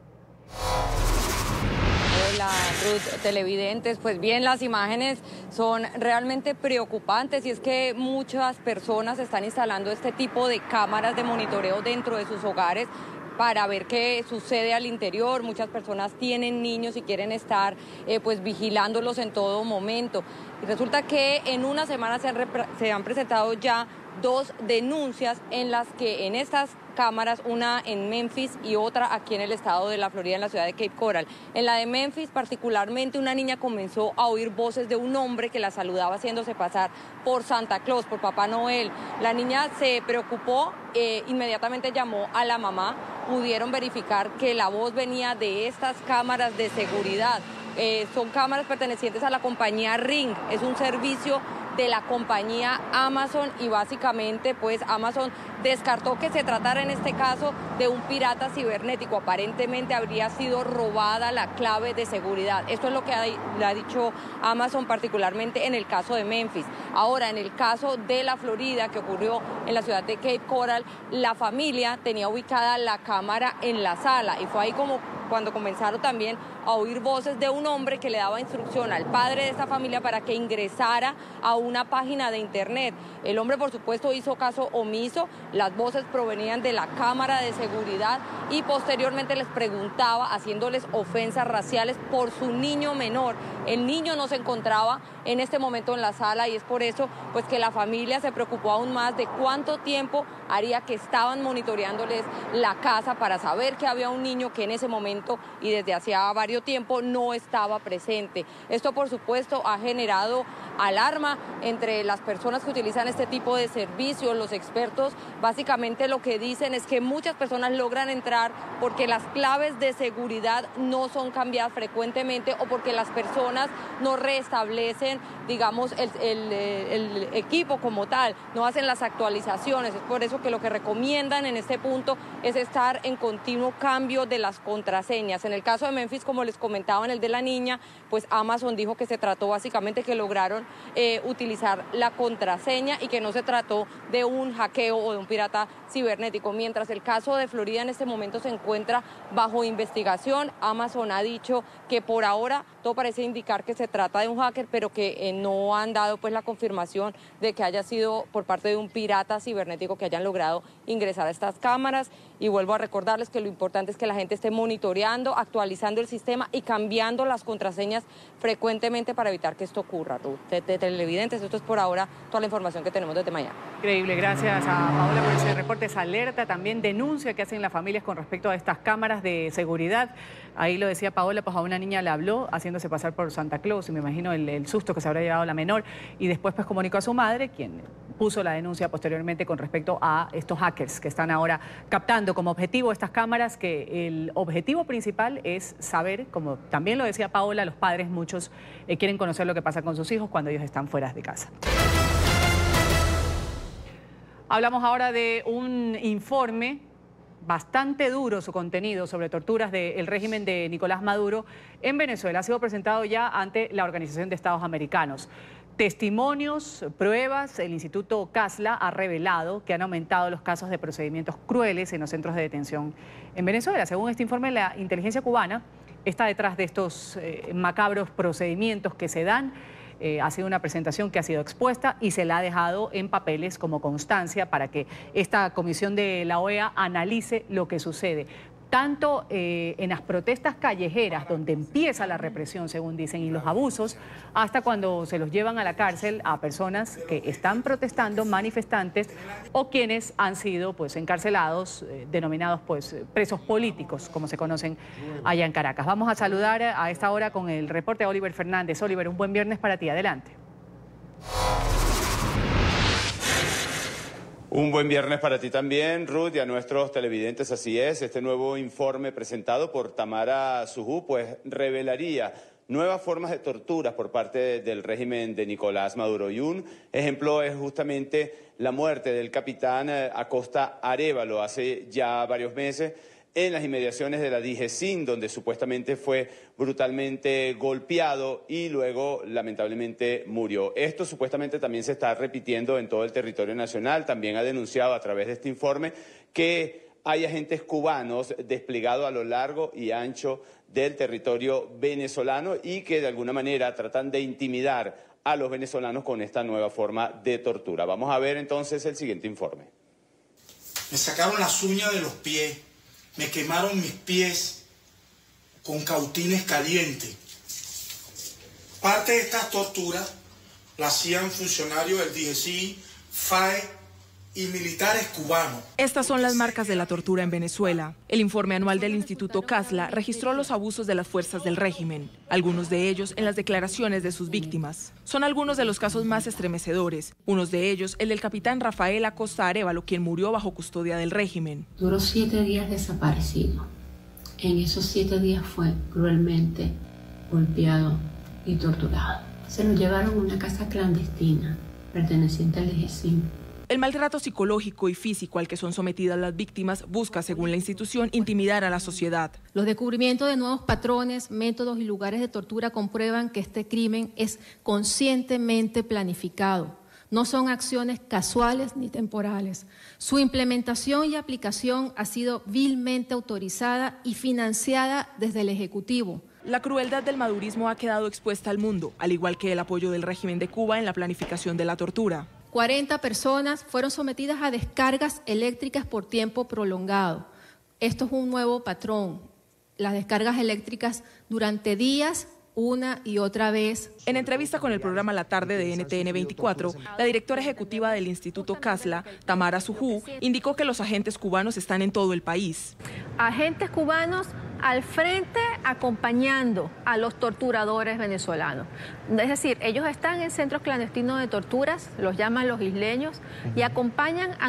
Hola, Ruth, televidentes. Pues bien, las imágenes son realmente preocupantes y es que muchas personas están instalando este tipo de cámaras de monitoreo dentro de sus hogares para ver qué sucede al interior. Muchas personas tienen niños y quieren estar pues vigilándolos en todo momento. Y resulta que en una semana se han presentado ya 2 denuncias en las que en estas cámaras, una en Memphis y otra aquí en el estado de la Florida, en la ciudad de Cape Coral. En la de Memphis, particularmente, una niña comenzó a oír voces de un hombre que la saludaba haciéndose pasar por Santa Claus, por Papá Noel. La niña se preocupó, inmediatamente llamó a la mamá. Pudieron verificar que la voz venía de estas cámaras de seguridad. Son cámaras pertenecientes a la compañía Ring. Es un servicio de la compañía Amazon y básicamente pues Amazon descartó que se tratara en este caso de un pirata cibernético. Aparentemente habría sido robada la clave de seguridad. Esto es lo que le ha dicho Amazon, particularmente en el caso de Memphis. Ahora, en el caso de la Florida, que ocurrió en la ciudad de Cape Coral, la familia tenía ubicada la cámara en la sala y fue ahí como cuando comenzaron también a oír voces de un hombre que le daba instrucción al padre de esta familia para que ingresara a una página de internet. El hombre, por supuesto, hizo caso omiso. Las voces provenían de la cámara de seguridad y posteriormente les preguntaba, haciéndoles ofensas raciales por su niño menor. El niño no se encontraba en este momento en la sala y es por eso pues que la familia se preocupó aún más de cuánto tiempo haría que estaban monitoreándoles la casa para saber que había un niño que en ese momento y desde hacía varios tiempo no estaba presente. Esto, por supuesto, ha generado alarma entre las personas que utilizan este tipo de servicios. Los expertos básicamente lo que dicen es que muchas personas logran entrar porque las claves de seguridad no son cambiadas frecuentemente o porque las personas no restablecen, digamos, el equipo como tal, no hacen las actualizaciones. Es por eso que lo que recomiendan en este punto es estar en continuo cambio de las contraseñas. En el caso de Memphis, como les comentaba, en el de la niña, pues Amazon dijo que se trató básicamente que lograron utilizar la contraseña y que no se trató de un hackeo o de un pirata cibernético. Mientras el caso de Florida en este momento se encuentra bajo investigación, Amazon ha dicho que por ahora todo parece indicar que se trata de un hacker, pero que no han dado pues la confirmación de que haya sido por parte de un pirata cibernético que hayan logrado ingresar a estas cámaras. Y vuelvo a recordarles que lo importante es que la gente esté monitoreando, actualizando el sistema y cambiando las contraseñas frecuentemente para evitar que esto ocurra. De televidentes, esto es por ahora toda la información que tenemos desde Miami. Increíble, gracias a Paola por ese reporte, esa alerta, también denuncia que hacen las familias con respecto a estas cámaras de seguridad. Ahí lo decía Paola, pues a una niña le habló haciéndose pasar por Santa Claus y me imagino el susto que se habrá llevado la menor y después pues comunicó a su madre, quien puso la denuncia posteriormente con respecto a estos hackers que están ahora captando como objetivo estas cámaras, que el objetivo principal es saber, como también lo decía Paola, los padres muchos quieren conocer lo que pasa con sus hijos cuando ellos están fuera de casa. Hablamos ahora de un informe bastante duro, su contenido sobre torturas del régimen de Nicolás Maduro en Venezuela. Ha sido presentado ya ante la Organización de Estados Americanos. Testimonios, pruebas, el Instituto Casla ha revelado que han aumentado los casos de procedimientos crueles en los centros de detención en Venezuela. Según este informe, la inteligencia cubana está detrás de estos macabros procedimientos que se dan. Ha sido una presentación que ha sido expuesta y se la ha dejado en papeles como constancia para que esta comisión de la OEA analice lo que sucede. Tanto en las protestas callejeras, donde empieza la represión, según dicen, y los abusos, hasta cuando se los llevan a la cárcel a personas que están protestando, manifestantes, o quienes han sido pues encarcelados, denominados pues presos políticos, como se conocen allá en Caracas. Vamos a saludar a esta hora con el reporte de Oliver Fernández. Oliver, un buen viernes para ti. Adelante. Un buen viernes para ti también, Ruth, y a nuestros televidentes. Así es, este nuevo informe presentado por Tamara Sujú pues revelaría nuevas formas de torturas por parte del régimen de Nicolás Maduro. Y un ejemplo es justamente la muerte del capitán Acosta Arévalo hace ya varios meses en las inmediaciones de la DIJESIN, donde supuestamente fue brutalmente golpeado y luego lamentablemente murió. Esto supuestamente también se está repitiendo en todo el territorio nacional. También ha denunciado a través de este informe que hay agentes cubanos desplegados a lo largo y ancho del territorio venezolano y que de alguna manera tratan de intimidar a los venezolanos con esta nueva forma de tortura. Vamos a ver entonces el siguiente informe. Me sacaron las uñas de los pies. Me quemaron mis pies con cautines calientes. Parte de estas torturas la hacían funcionarios del DIJESIN, FAE y militares cubanos. Estas son las marcas de la tortura en Venezuela. El informe anual del Instituto Casla registró los abusos de las fuerzas del régimen, algunos de ellos en las declaraciones de sus víctimas. Son algunos de los casos más estremecedores, unos de ellos el del capitán Rafael Acosta Arévalo, quien murió bajo custodia del régimen. Duró 7 días desaparecido. En esos 7 días fue cruelmente golpeado y torturado. Se lo llevaron a una casa clandestina perteneciente al DIJESIN. El maltrato psicológico y físico al que son sometidas las víctimas busca, según la institución, intimidar a la sociedad. Los descubrimientos de nuevos patrones, métodos y lugares de tortura comprueban que este crimen es conscientemente planificado. No son acciones casuales ni temporales. Su implementación y aplicación ha sido vilmente autorizada y financiada desde el Ejecutivo. La crueldad del madurismo ha quedado expuesta al mundo, al igual que el apoyo del régimen de Cuba en la planificación de la tortura. 40 personas fueron sometidas a descargas eléctricas por tiempo prolongado. Esto es un nuevo patrón. Las descargas eléctricas durante días, una y otra vez. En entrevista con el programa La Tarde de NTN 24, la directora ejecutiva del Instituto Casla, Tamara Sujú, indicó que los agentes cubanos están en todo el país. Agentes cubanos al frente acompañando a los torturadores venezolanos. Es decir, ellos están en centros clandestinos de torturas, los llaman los isleños, y acompañan a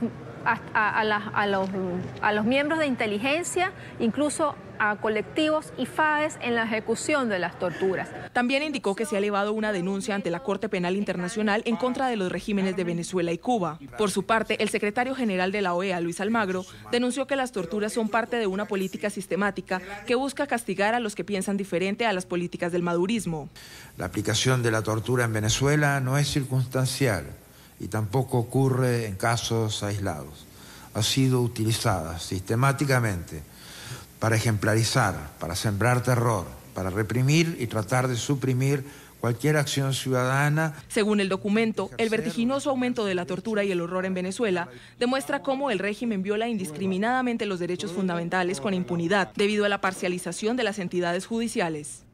los miembros de inteligencia, incluso a colectivos y FAES en la ejecución de las torturas. También indicó que se ha elevado una denuncia ante la Corte Penal Internacional en contra de los regímenes de Venezuela y Cuba. Por su parte, el secretario general de la OEA, Luis Almagro, denunció que las torturas son parte de una política sistemática que busca castigar a los que piensan diferente a las políticas del madurismo. La aplicación de la tortura en Venezuela no es circunstancial y tampoco ocurre en casos aislados. Ha sido utilizada sistemáticamente para ejemplarizar, para sembrar terror, para reprimir y tratar de suprimir cualquier acción ciudadana. Según el documento, el vertiginoso aumento de la tortura y el horror en Venezuela demuestra cómo el régimen viola indiscriminadamente los derechos fundamentales con impunidad debido a la parcialización de las entidades judiciales.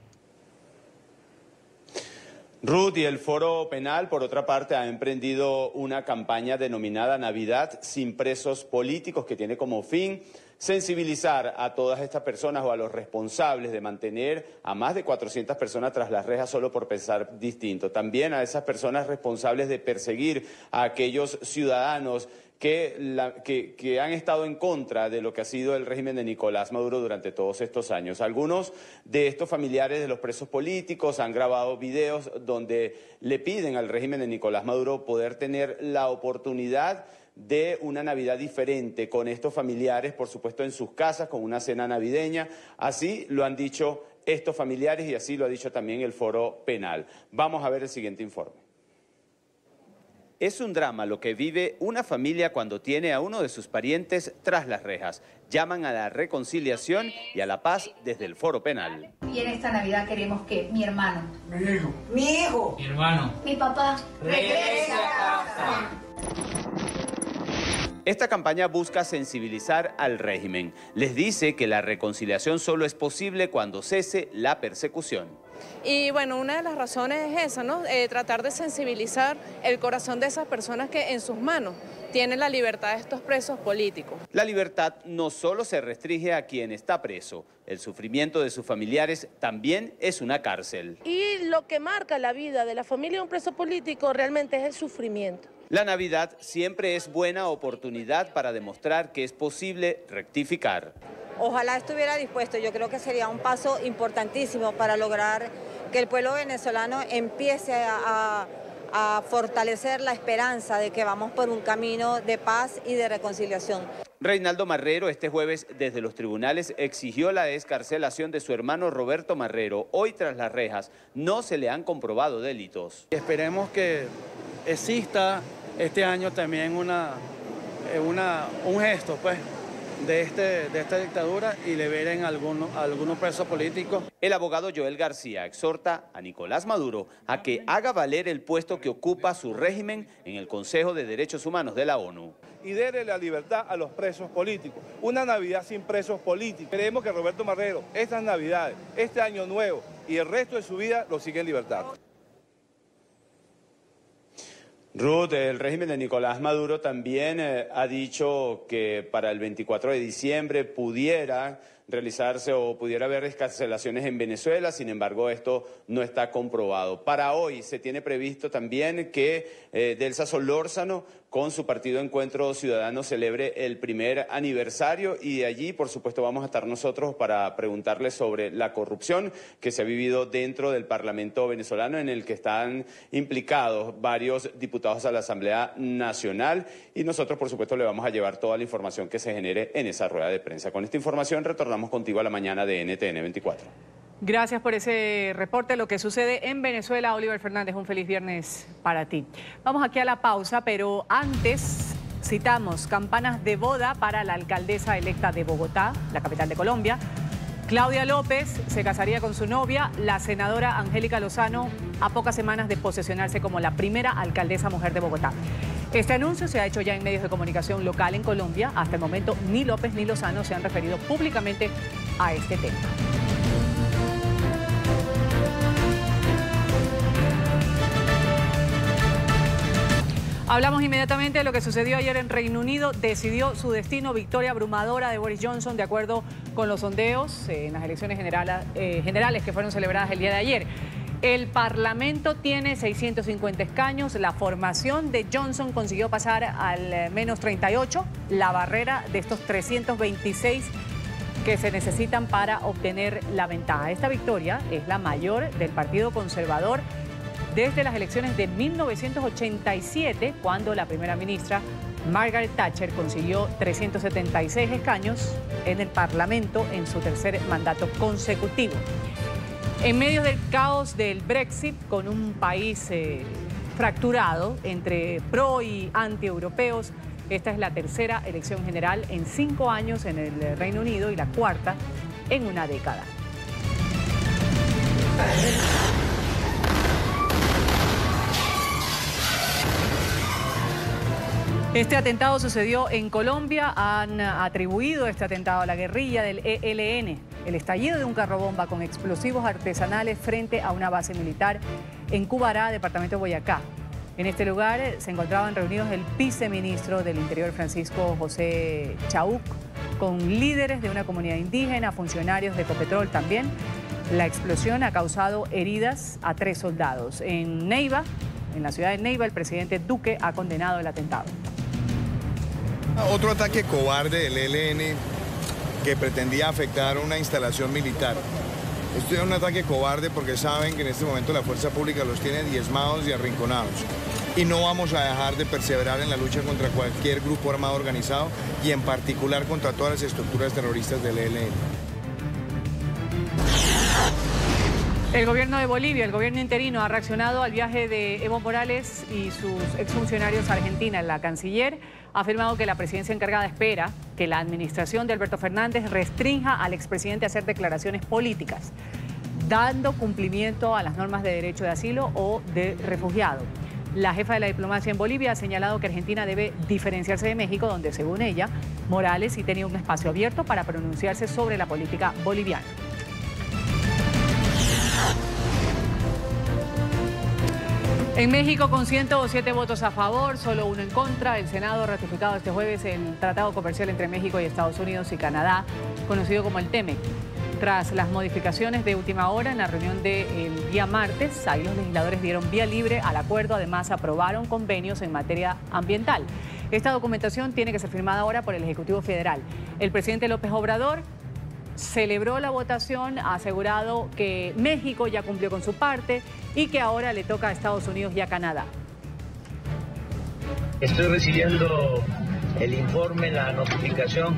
Ruth, y el Foro Penal, por otra parte, ha emprendido una campaña denominada Navidad sin presos políticos, que tiene como fin sensibilizar a todas estas personas o a los responsables de mantener a más de 400 personas tras las rejas solo por pensar distinto. También a esas personas responsables de perseguir a aquellos ciudadanos que han estado en contra de lo que ha sido el régimen de Nicolás Maduro durante todos estos años. Algunos de estos familiares de los presos políticos han grabado videos donde le piden al régimen de Nicolás Maduro poder tener la oportunidad de una Navidad diferente con estos familiares, por supuesto en sus casas, con una cena navideña. Así lo han dicho estos familiares y así lo ha dicho también el Foro Penal. Vamos a ver el siguiente informe. Es un drama lo que vive una familia cuando tiene a uno de sus parientes tras las rejas. Llaman a la reconciliación y a la paz desde el Foro Penal. Y en esta Navidad queremos que mi hermano, mi hijo, mi hijo, mi hermano, mi papá, regrese a casa. Esta campaña busca sensibilizar al régimen. Les dice que la reconciliación solo es posible cuando cese la persecución. Y bueno, una de las razones es esa, ¿no? Tratar de sensibilizar el corazón de esas personas que en sus manos tiene la libertad de estos presos políticos. La libertad no solo se restringe a quien está preso, el sufrimiento de sus familiares también es una cárcel. Y lo que marca la vida de la familia de un preso político realmente es el sufrimiento. La Navidad siempre es buena oportunidad para demostrar que es posible rectificar. Ojalá estuviera dispuesto, yo creo que sería un paso importantísimo para lograr que el pueblo venezolano empiece a fortalecer la esperanza de que vamos por un camino de paz y de reconciliación. Reinaldo Marrero este jueves desde los tribunales exigió la excarcelación de su hermano Roberto Marrero. Hoy tras las rejas no se le han comprobado delitos. Esperemos que exista este año también un gesto pues, de esta dictadura y liberen a algunos presos políticos. El abogado Joel García exhorta a Nicolás Maduro a que haga valer el puesto que ocupa su régimen en el Consejo de Derechos Humanos de la ONU. Y déle la libertad a los presos políticos. Una Navidad sin presos políticos. Queremos que Roberto Marrero, estas Navidades, este año nuevo y el resto de su vida lo siga en libertad. Ruth, el régimen de Nicolás Maduro también ha dicho que para el 24 de diciembre pudiera realizarse o pudiera haber excarcelaciones en Venezuela, sin embargo esto no está comprobado. Para hoy se tiene previsto también que Delsa Solórzano con su partido Encuentro Ciudadano celebre el primer aniversario y allí por supuesto vamos a estar nosotros para preguntarle sobre la corrupción que se ha vivido dentro del Parlamento venezolano en el que están implicados varios diputados a la Asamblea Nacional y nosotros por supuesto le vamos a llevar toda la información que se genere en esa rueda de prensa. Con esta información retornamos contigo a la mañana de NTN 24. Gracias por ese reporte. Lo que sucede en Venezuela, Oliver Fernández, un feliz viernes para ti. Vamos aquí a la pausa, pero antes citamos campanas de boda para la alcaldesa electa de Bogotá, la capital de Colombia. Claudia López se casaría con su novia, la senadora Angélica Lozano, a pocas semanas de posesionarse como la primera alcaldesa mujer de Bogotá. Este anuncio se ha hecho ya en medios de comunicación local en Colombia. Hasta el momento ni López ni Lozano se han referido públicamente a este tema. Hablamos inmediatamente de lo que sucedió ayer en Reino Unido. Decidió su destino, victoria abrumadora de Boris Johnson, de acuerdo con los sondeos en las elecciones generales que fueron celebradas el día de ayer. El Parlamento tiene 650 escaños. La formación de Johnson consiguió pasar al menos 38, la barrera de estos 326 que se necesitan para obtener la ventaja. Esta victoria es la mayor del Partido Conservador desde las elecciones de 1987, cuando la primera ministra Margaret Thatcher consiguió 376 escaños en el Parlamento en su tercer mandato consecutivo. En medio del caos del Brexit, con un país fracturado entre pro y anti-europeos, esta es la tercera elección general en 5 años en el Reino Unido y la cuarta en una década. Este atentado sucedió en Colombia. Han atribuido este atentado a la guerrilla del ELN. El estallido de un carrobomba con explosivos artesanales frente a una base militar en Cubará, departamento de Boyacá. En este lugar se encontraban reunidos el viceministro del Interior, Francisco José Chauc, con líderes de una comunidad indígena, funcionarios de Ecopetrol también. La explosión ha causado heridas a 3 soldados. En Neiva, en la ciudad de Neiva, el presidente Duque ha condenado el atentado. Otro ataque cobarde del ELN que pretendía afectar una instalación militar. Esto es un ataque cobarde porque saben que en este momento la fuerza pública los tiene diezmados y arrinconados. Y no vamos a dejar de perseverar en la lucha contra cualquier grupo armado organizado y en particular contra todas las estructuras terroristas del ELN. El gobierno de Bolivia, el gobierno interino, ha reaccionado al viaje de Evo Morales y sus exfuncionarios a Argentina. La canciller ha afirmado que la presidencia encargada espera que la administración de Alberto Fernández restrinja al expresidente a hacer declaraciones políticas, dando cumplimiento a las normas de derecho de asilo o de refugiado. La jefa de la diplomacia en Bolivia ha señalado que Argentina debe diferenciarse de México, donde, según ella, Morales sí tenía un espacio abierto para pronunciarse sobre la política boliviana. En México, con 107 votos a favor, solo 1 en contra, el Senado ha ratificado este jueves el tratado comercial entre México y Estados Unidos y Canadá, conocido como el TEMEC. Tras las modificaciones de última hora en la reunión del día martes, ahí los legisladores dieron vía libre al acuerdo, además aprobaron convenios en materia ambiental. Esta documentación tiene que ser firmada ahora por el Ejecutivo Federal. El presidente López Obrador celebró la votación, ha asegurado que México ya cumplió con su parte y que ahora le toca a Estados Unidos y a Canadá. Estoy recibiendo el informe, la notificación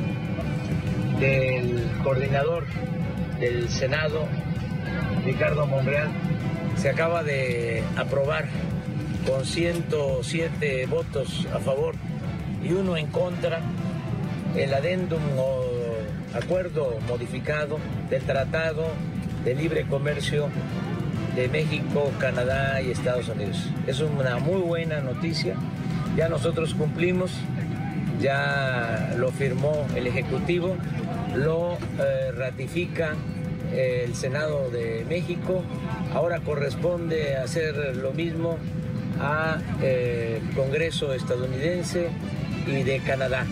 del coordinador del Senado, Ricardo Monreal. Se acaba de aprobar con 107 votos a favor y 1 en contra el adendum o acuerdo modificado del Tratado de Libre Comercio de México, Canadá y Estados Unidos. Es una muy buena noticia. Ya nosotros cumplimos, ya lo firmó el Ejecutivo, lo ratifica el Senado de México. Ahora corresponde hacer lo mismo al Congreso estadounidense y de Canadá.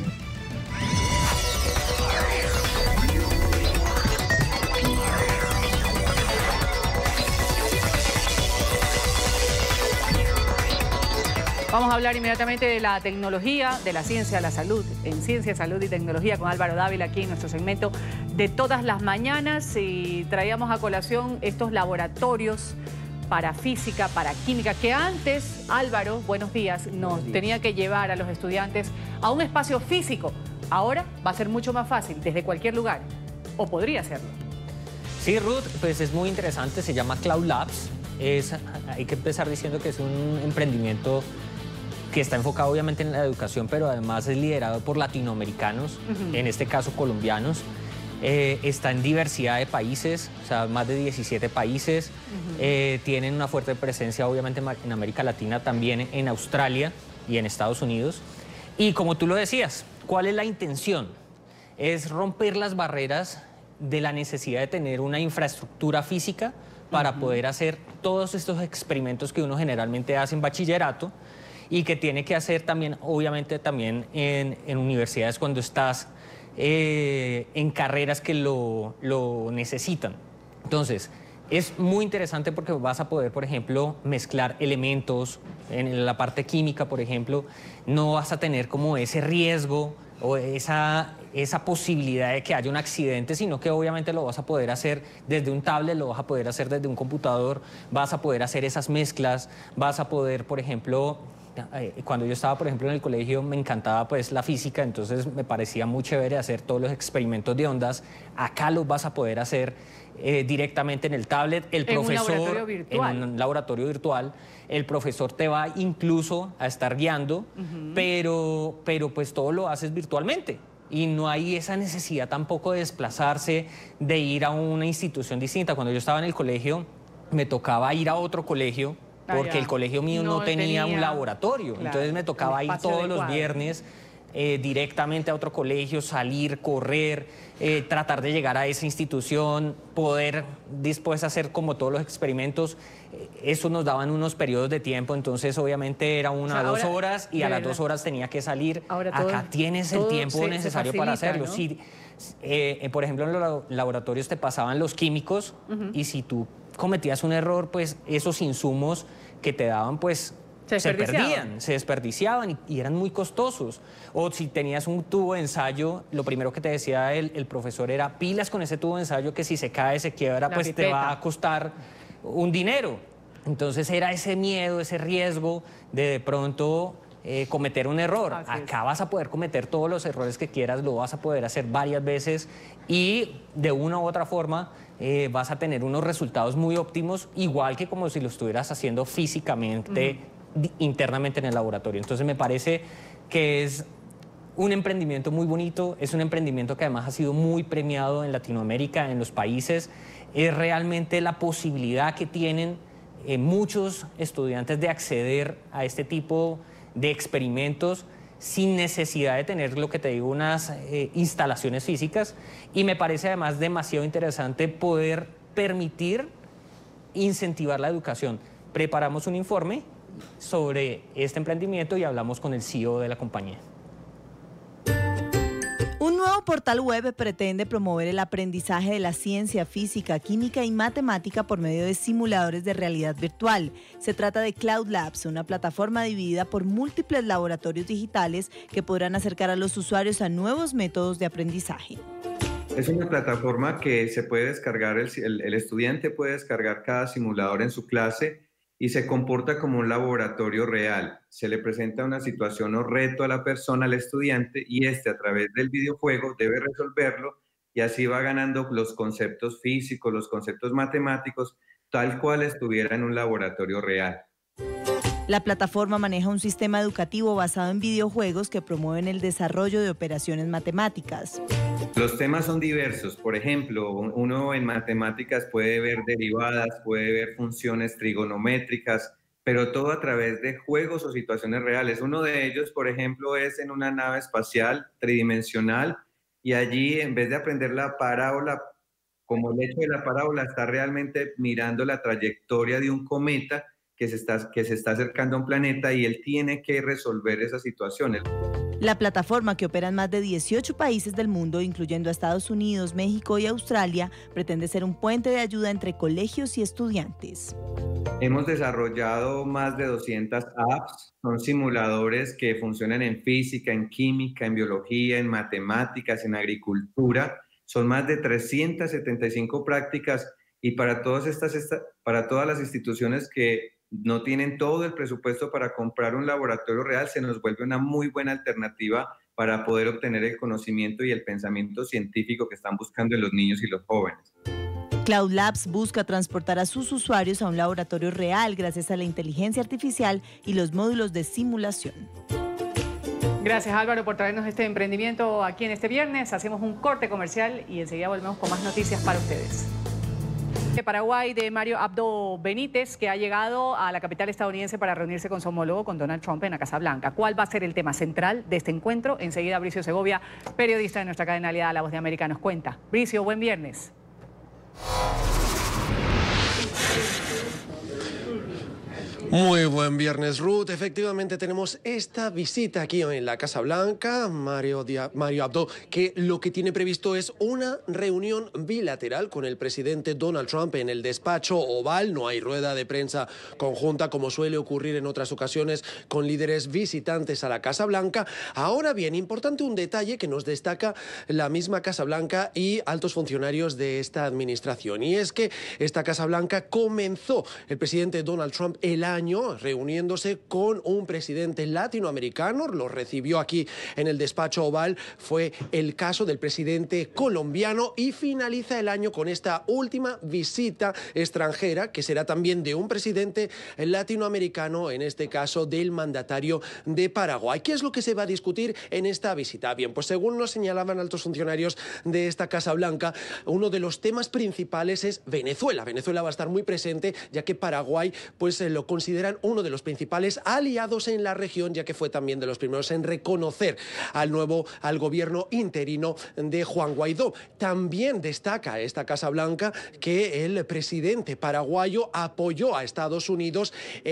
Vamos a hablar inmediatamente de la tecnología, de la ciencia, la salud, en Ciencia, Salud y Tecnología con Álvaro Dávila aquí en nuestro segmento de todas las mañanas, y traíamos a colación estos laboratorios para física, para química, que antes, Álvaro, buenos días, nos tenía que llevar a los estudiantes a un espacio físico. Ahora va a ser mucho más fácil, desde cualquier lugar, o podría serlo. Sí, Ruth, pues es muy interesante, se llama Cloud Labs. Hay que empezar diciendo que es un emprendimiento que está enfocado obviamente en la educación, pero además es liderado por latinoamericanos, en este caso colombianos. Está en diversidad de países, o sea, más de 17 países. Tienen una fuerte presencia obviamente en América Latina, también en Australia y en Estados Unidos. Y como tú lo decías, ¿cuál es la intención? Es romper las barreras de la necesidad de tener una infraestructura física para poder hacer todos estos experimentos que uno generalmente hace en bachillerato y que tiene que hacer también, obviamente, también en universidades cuando estás en carreras que lo necesitan. Entonces, es muy interesante porque vas a poder, por ejemplo, mezclar elementos. En la parte química, por ejemplo, no vas a tener como ese riesgo o esa posibilidad de que haya un accidente, sino que obviamente lo vas a poder hacer desde un tablet, lo vas a poder hacer desde un computador, vas a poder hacer esas mezclas, vas a poder, por ejemplo, cuando yo estaba, por ejemplo, en el colegio me encantaba pues la física, entonces me parecía muy chévere hacer todos los experimentos de ondas. Acá los vas a poder hacer directamente en el tablet, el profesor en un laboratorio virtual. El profesor te va incluso a estar guiando, pero pues todo lo haces virtualmente. Y no hay esa necesidad tampoco de desplazarse, de ir a una institución distinta. Cuando yo estaba en el colegio, me tocaba ir a otro colegio, porque el colegio mío no tenía un laboratorio. Claro, entonces me tocaba ir todos los viernes directamente a otro colegio, salir, correr, tratar de llegar a esa institución, poder después hacer como todos los experimentos. Eso nos daban unos periodos de tiempo, entonces obviamente era 1 a 2 horas y a las 2 horas tenía que salir. Acá tienes el tiempo necesario para hacerlo. ¿No? Sí, por ejemplo, en los laboratorios te pasaban los químicos y si tú cometías un error, pues esos insumos que te daban, pues se perdían, se desperdiciaban y eran muy costosos. O si tenías un tubo de ensayo, lo primero que te decía el profesor era pilas con ese tubo de ensayo que si se cae, se quiebra, pues te va a costar un dinero. Entonces era ese miedo, ese riesgo de pronto cometer un error. Acá vas a poder cometer todos los errores que quieras, lo vas a poder hacer varias veces y de una u otra forma vas a tener unos resultados muy óptimos, igual que como si lo estuvieras haciendo físicamente, internamente en el laboratorio. Entonces me parece que es un emprendimiento muy bonito, es un emprendimiento que además ha sido muy premiado en Latinoamérica, en los países. Es realmente la posibilidad que tienen muchos estudiantes de acceder a este tipo de experimentos sin necesidad de tener, lo que te digo, unas instalaciones físicas. Y me parece además demasiado interesante poder permitir incentivar la educación. preparamos un informe sobre este emprendimiento y hablamos con el CEO de la compañía. Un nuevo portal web pretende promover el aprendizaje de la ciencia, física, química y matemática por medio de simuladores de realidad virtual. Se trata de Cloud Labs, una plataforma dividida por múltiples laboratorios digitales que podrán acercar a los usuarios a nuevos métodos de aprendizaje. Es una plataforma que se puede descargar, el estudiante puede descargar cada simulador en su clase y se comporta como un laboratorio real. Se le presenta una situación o reto a la persona, al estudiante, y a través del videojuego debe resolverlo y así va ganando los conceptos físicos, los conceptos matemáticos, tal cual estuviera en un laboratorio real. La plataforma maneja un sistema educativo basado en videojuegos que promueven el desarrollo de operaciones matemáticas. Los temas son diversos. Por ejemplo, uno en matemáticas puede ver derivadas, puede ver funciones trigonométricas, pero todo a través de juegos o situaciones reales. Uno de ellos, por ejemplo, es en una nave espacial tridimensional y allí, en vez de aprender la parábola, como el hecho de la parábola está realmente mirando la trayectoria de un cometa que se está acercando a un planeta y él tiene que resolver esas situaciones. La plataforma, que opera en más de 18 países del mundo, incluyendo a Estados Unidos, México y Australia, pretende ser un puente de ayuda entre colegios y estudiantes. Hemos desarrollado más de 200 apps, son simuladores que funcionan en física, en química, en biología, en matemáticas, en agricultura. Son más de 375 prácticas y para todas las instituciones que no tienen todo el presupuesto para comprar un laboratorio real, se nos vuelve una muy buena alternativa para poder obtener el conocimiento y el pensamiento científico que están buscando en los niños y los jóvenes. Cloud Labs busca transportar a sus usuarios a un laboratorio real gracias a la inteligencia artificial y los módulos de simulación. Gracias, Álvaro, por traernos este emprendimiento aquí en este viernes. Hacemos un corte comercial y enseguida volvemos con más noticias para ustedes. De Paraguay, de Mario Abdo Benítez, que ha llegado a la capital estadounidense para reunirse con su homólogo, con Donald Trump, en la Casa Blanca. ¿Cuál va a ser el tema central de este encuentro? Enseguida Bricio Segovia, periodista de nuestra cadena aliada La Voz de América, nos cuenta. Bricio, buen viernes. Muy buen viernes, Ruth. Efectivamente tenemos esta visita aquí en la Casa Blanca, Mario Abdo, que lo que tiene previsto es una reunión bilateral con el presidente Donald Trump en el despacho Oval. No hay rueda de prensa conjunta como suele ocurrir en otras ocasiones con líderes visitantes a la Casa Blanca. Ahora bien, importante un detalle que nos destaca la misma Casa Blanca y altos funcionarios de esta administración, y es que esta Casa Blanca comenzó el presidente Donald Trump el año reuniéndose con un presidente latinoamericano, lo recibió aquí en el despacho Oval, fue el caso del presidente colombiano, y finaliza el año con esta última visita extranjera que será también de un presidente latinoamericano, en este caso del mandatario de Paraguay. ¿Qué es lo que se va a discutir en esta visita? Bien, pues según nos señalaban altos funcionarios de esta Casa Blanca, uno de los temas principales es Venezuela. Venezuela va a estar muy presente, ya que Paraguay pues lo consideran uno de los principales aliados en la región, ya que fue también de los primeros en reconocer al gobierno interino de Juan Guaidó. También destaca esta Casa Blanca que el presidente paraguayo apoyó a Estados Unidos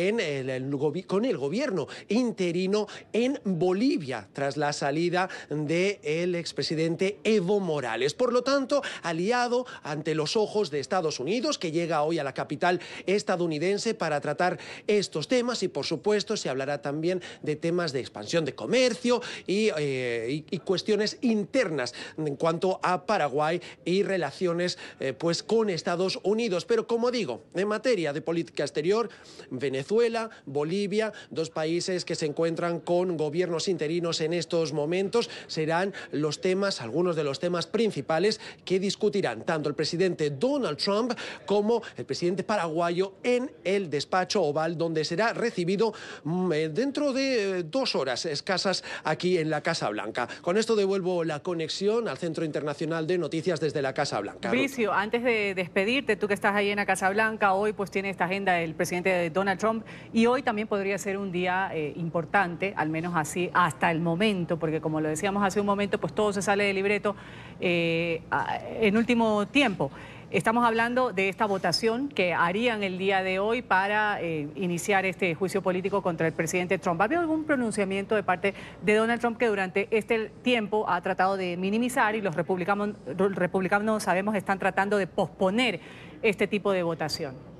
con el gobierno interino en Bolivia tras la salida del expresidente Evo Morales. Por lo tanto, aliado ante los ojos de Estados Unidos, que llega hoy a la capital estadounidense para tratar estos temas, y por supuesto se hablará también de temas de expansión de comercio y cuestiones internas en cuanto a Paraguay y relaciones pues con Estados Unidos. Pero como digo, en materia de política exterior, Venezuela, Bolivia, dos países que se encuentran con gobiernos interinos en estos momentos, serán los temas, algunos de los temas principales que discutirán tanto el presidente Donald Trump como el presidente paraguayo en el despacho Oval, donde será recibido dentro de 2 horas escasas aquí en la Casa Blanca. Con esto devuelvo la conexión al Centro Internacional de Noticias desde la Casa Blanca. Bricio, antes de despedirte, tú que estás ahí en la Casa Blanca, hoy pues tiene esta agenda el presidente Donald Trump, y hoy también podría ser un día importante, al menos así hasta el momento, porque como lo decíamos hace un momento, pues todo se sale del libreto en último tiempo. Estamos hablando de esta votación que harían el día de hoy para iniciar este juicio político contra el presidente Trump. ¿Ha habido algún pronunciamiento de parte de Donald Trump que durante este tiempo ha tratado de minimizar, y los republicanos sabemos están tratando de posponer este tipo de votación?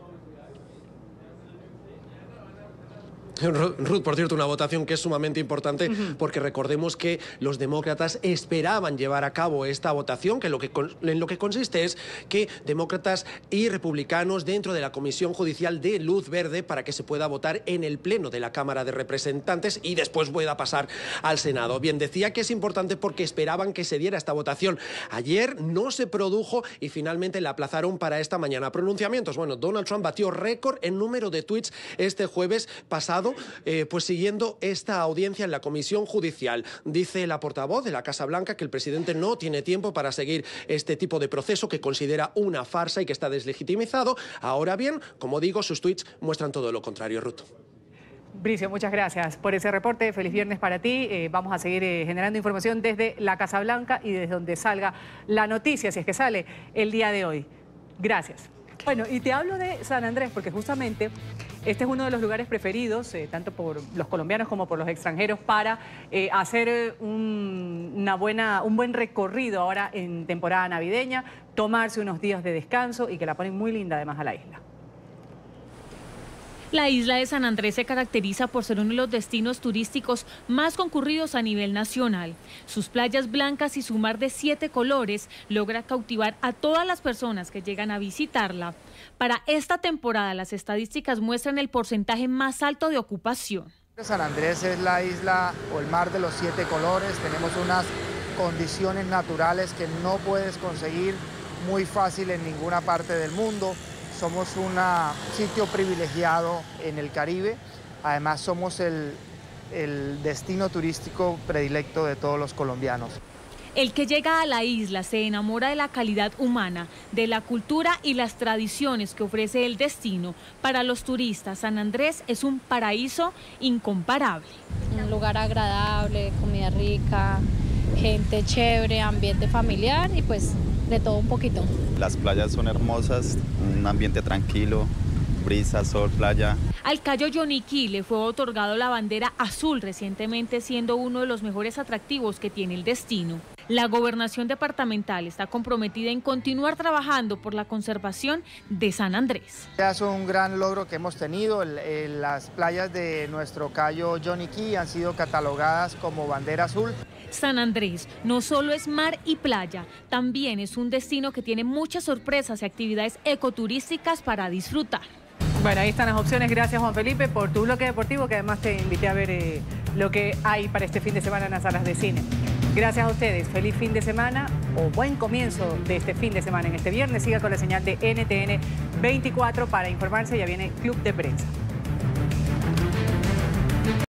Ruth, por cierto, una votación que es sumamente importante porque recordemos que los demócratas esperaban llevar a cabo esta votación, que en lo que consiste es que demócratas y republicanos dentro de la Comisión Judicial dé luz verde para que se pueda votar en el Pleno de la Cámara de Representantes y después pueda pasar al Senado. Bien, decía que es importante porque esperaban que se diera esta votación. Ayer no se produjo y finalmente la aplazaron para esta mañana. Pronunciamientos. Bueno, Donald Trump batió récord en número de tweets este jueves pasado, pues siguiendo esta audiencia en la Comisión Judicial. Dice la portavoz de la Casa Blanca que el presidente no tiene tiempo para seguir este tipo de proceso que considera una farsa y que está deslegitimizado. Ahora bien, como digo, sus tweets muestran todo lo contrario, Ruth. Bricio, muchas gracias por ese reporte. Feliz viernes para ti. Vamos a seguir generando información desde la Casa Blanca y desde donde salga la noticia, si es que sale el día de hoy. Gracias. Bueno, y te hablo de San Andrés porque justamente este es uno de los lugares preferidos, tanto por los colombianos como por los extranjeros, para hacer un buen recorrido ahora en temporada navideña, tomarse unos días de descanso y que la ponen muy linda además a la isla. La isla de San Andrés se caracteriza por ser uno de los destinos turísticos más concurridos a nivel nacional. Sus playas blancas y su mar de 7 colores logra cautivar a todas las personas que llegan a visitarla. Para esta temporada, las estadísticas muestran el porcentaje más alto de ocupación. San Andrés es la isla o el mar de los 7 colores. Tenemos unas condiciones naturales que no puedes conseguir muy fácil en ninguna parte del mundo. Somos un sitio privilegiado en el Caribe, además somos el destino turístico predilecto de todos los colombianos. El que llega a la isla se enamora de la calidad humana, de la cultura y las tradiciones que ofrece el destino. Para los turistas, San Andrés es un paraíso incomparable. Un lugar agradable, comida rica, gente chévere, ambiente familiar y pues de todo un poquito. Las playas son hermosas, un ambiente tranquilo, brisa, sol, playa. Al Cayo Yoniquí le fue otorgado la bandera azul recientemente, siendo uno de los mejores atractivos que tiene el destino. La gobernación departamental está comprometida en continuar trabajando por la conservación de San Andrés. Es un gran logro que hemos tenido. Las playas de nuestro Cayo Yoniquí han sido catalogadas como bandera azul. San Andrés no solo es mar y playa, también es un destino que tiene muchas sorpresas y actividades ecoturísticas para disfrutar. Bueno, ahí están las opciones. Gracias, Juan Felipe, por tu bloque deportivo, que además te invité a ver lo que hay para este fin de semana en las salas de cine. Gracias a ustedes. Feliz fin de semana o buen comienzo de este fin de semana. En este viernes siga con la señal de NTN 24 para informarse. Ya viene Club de Prensa.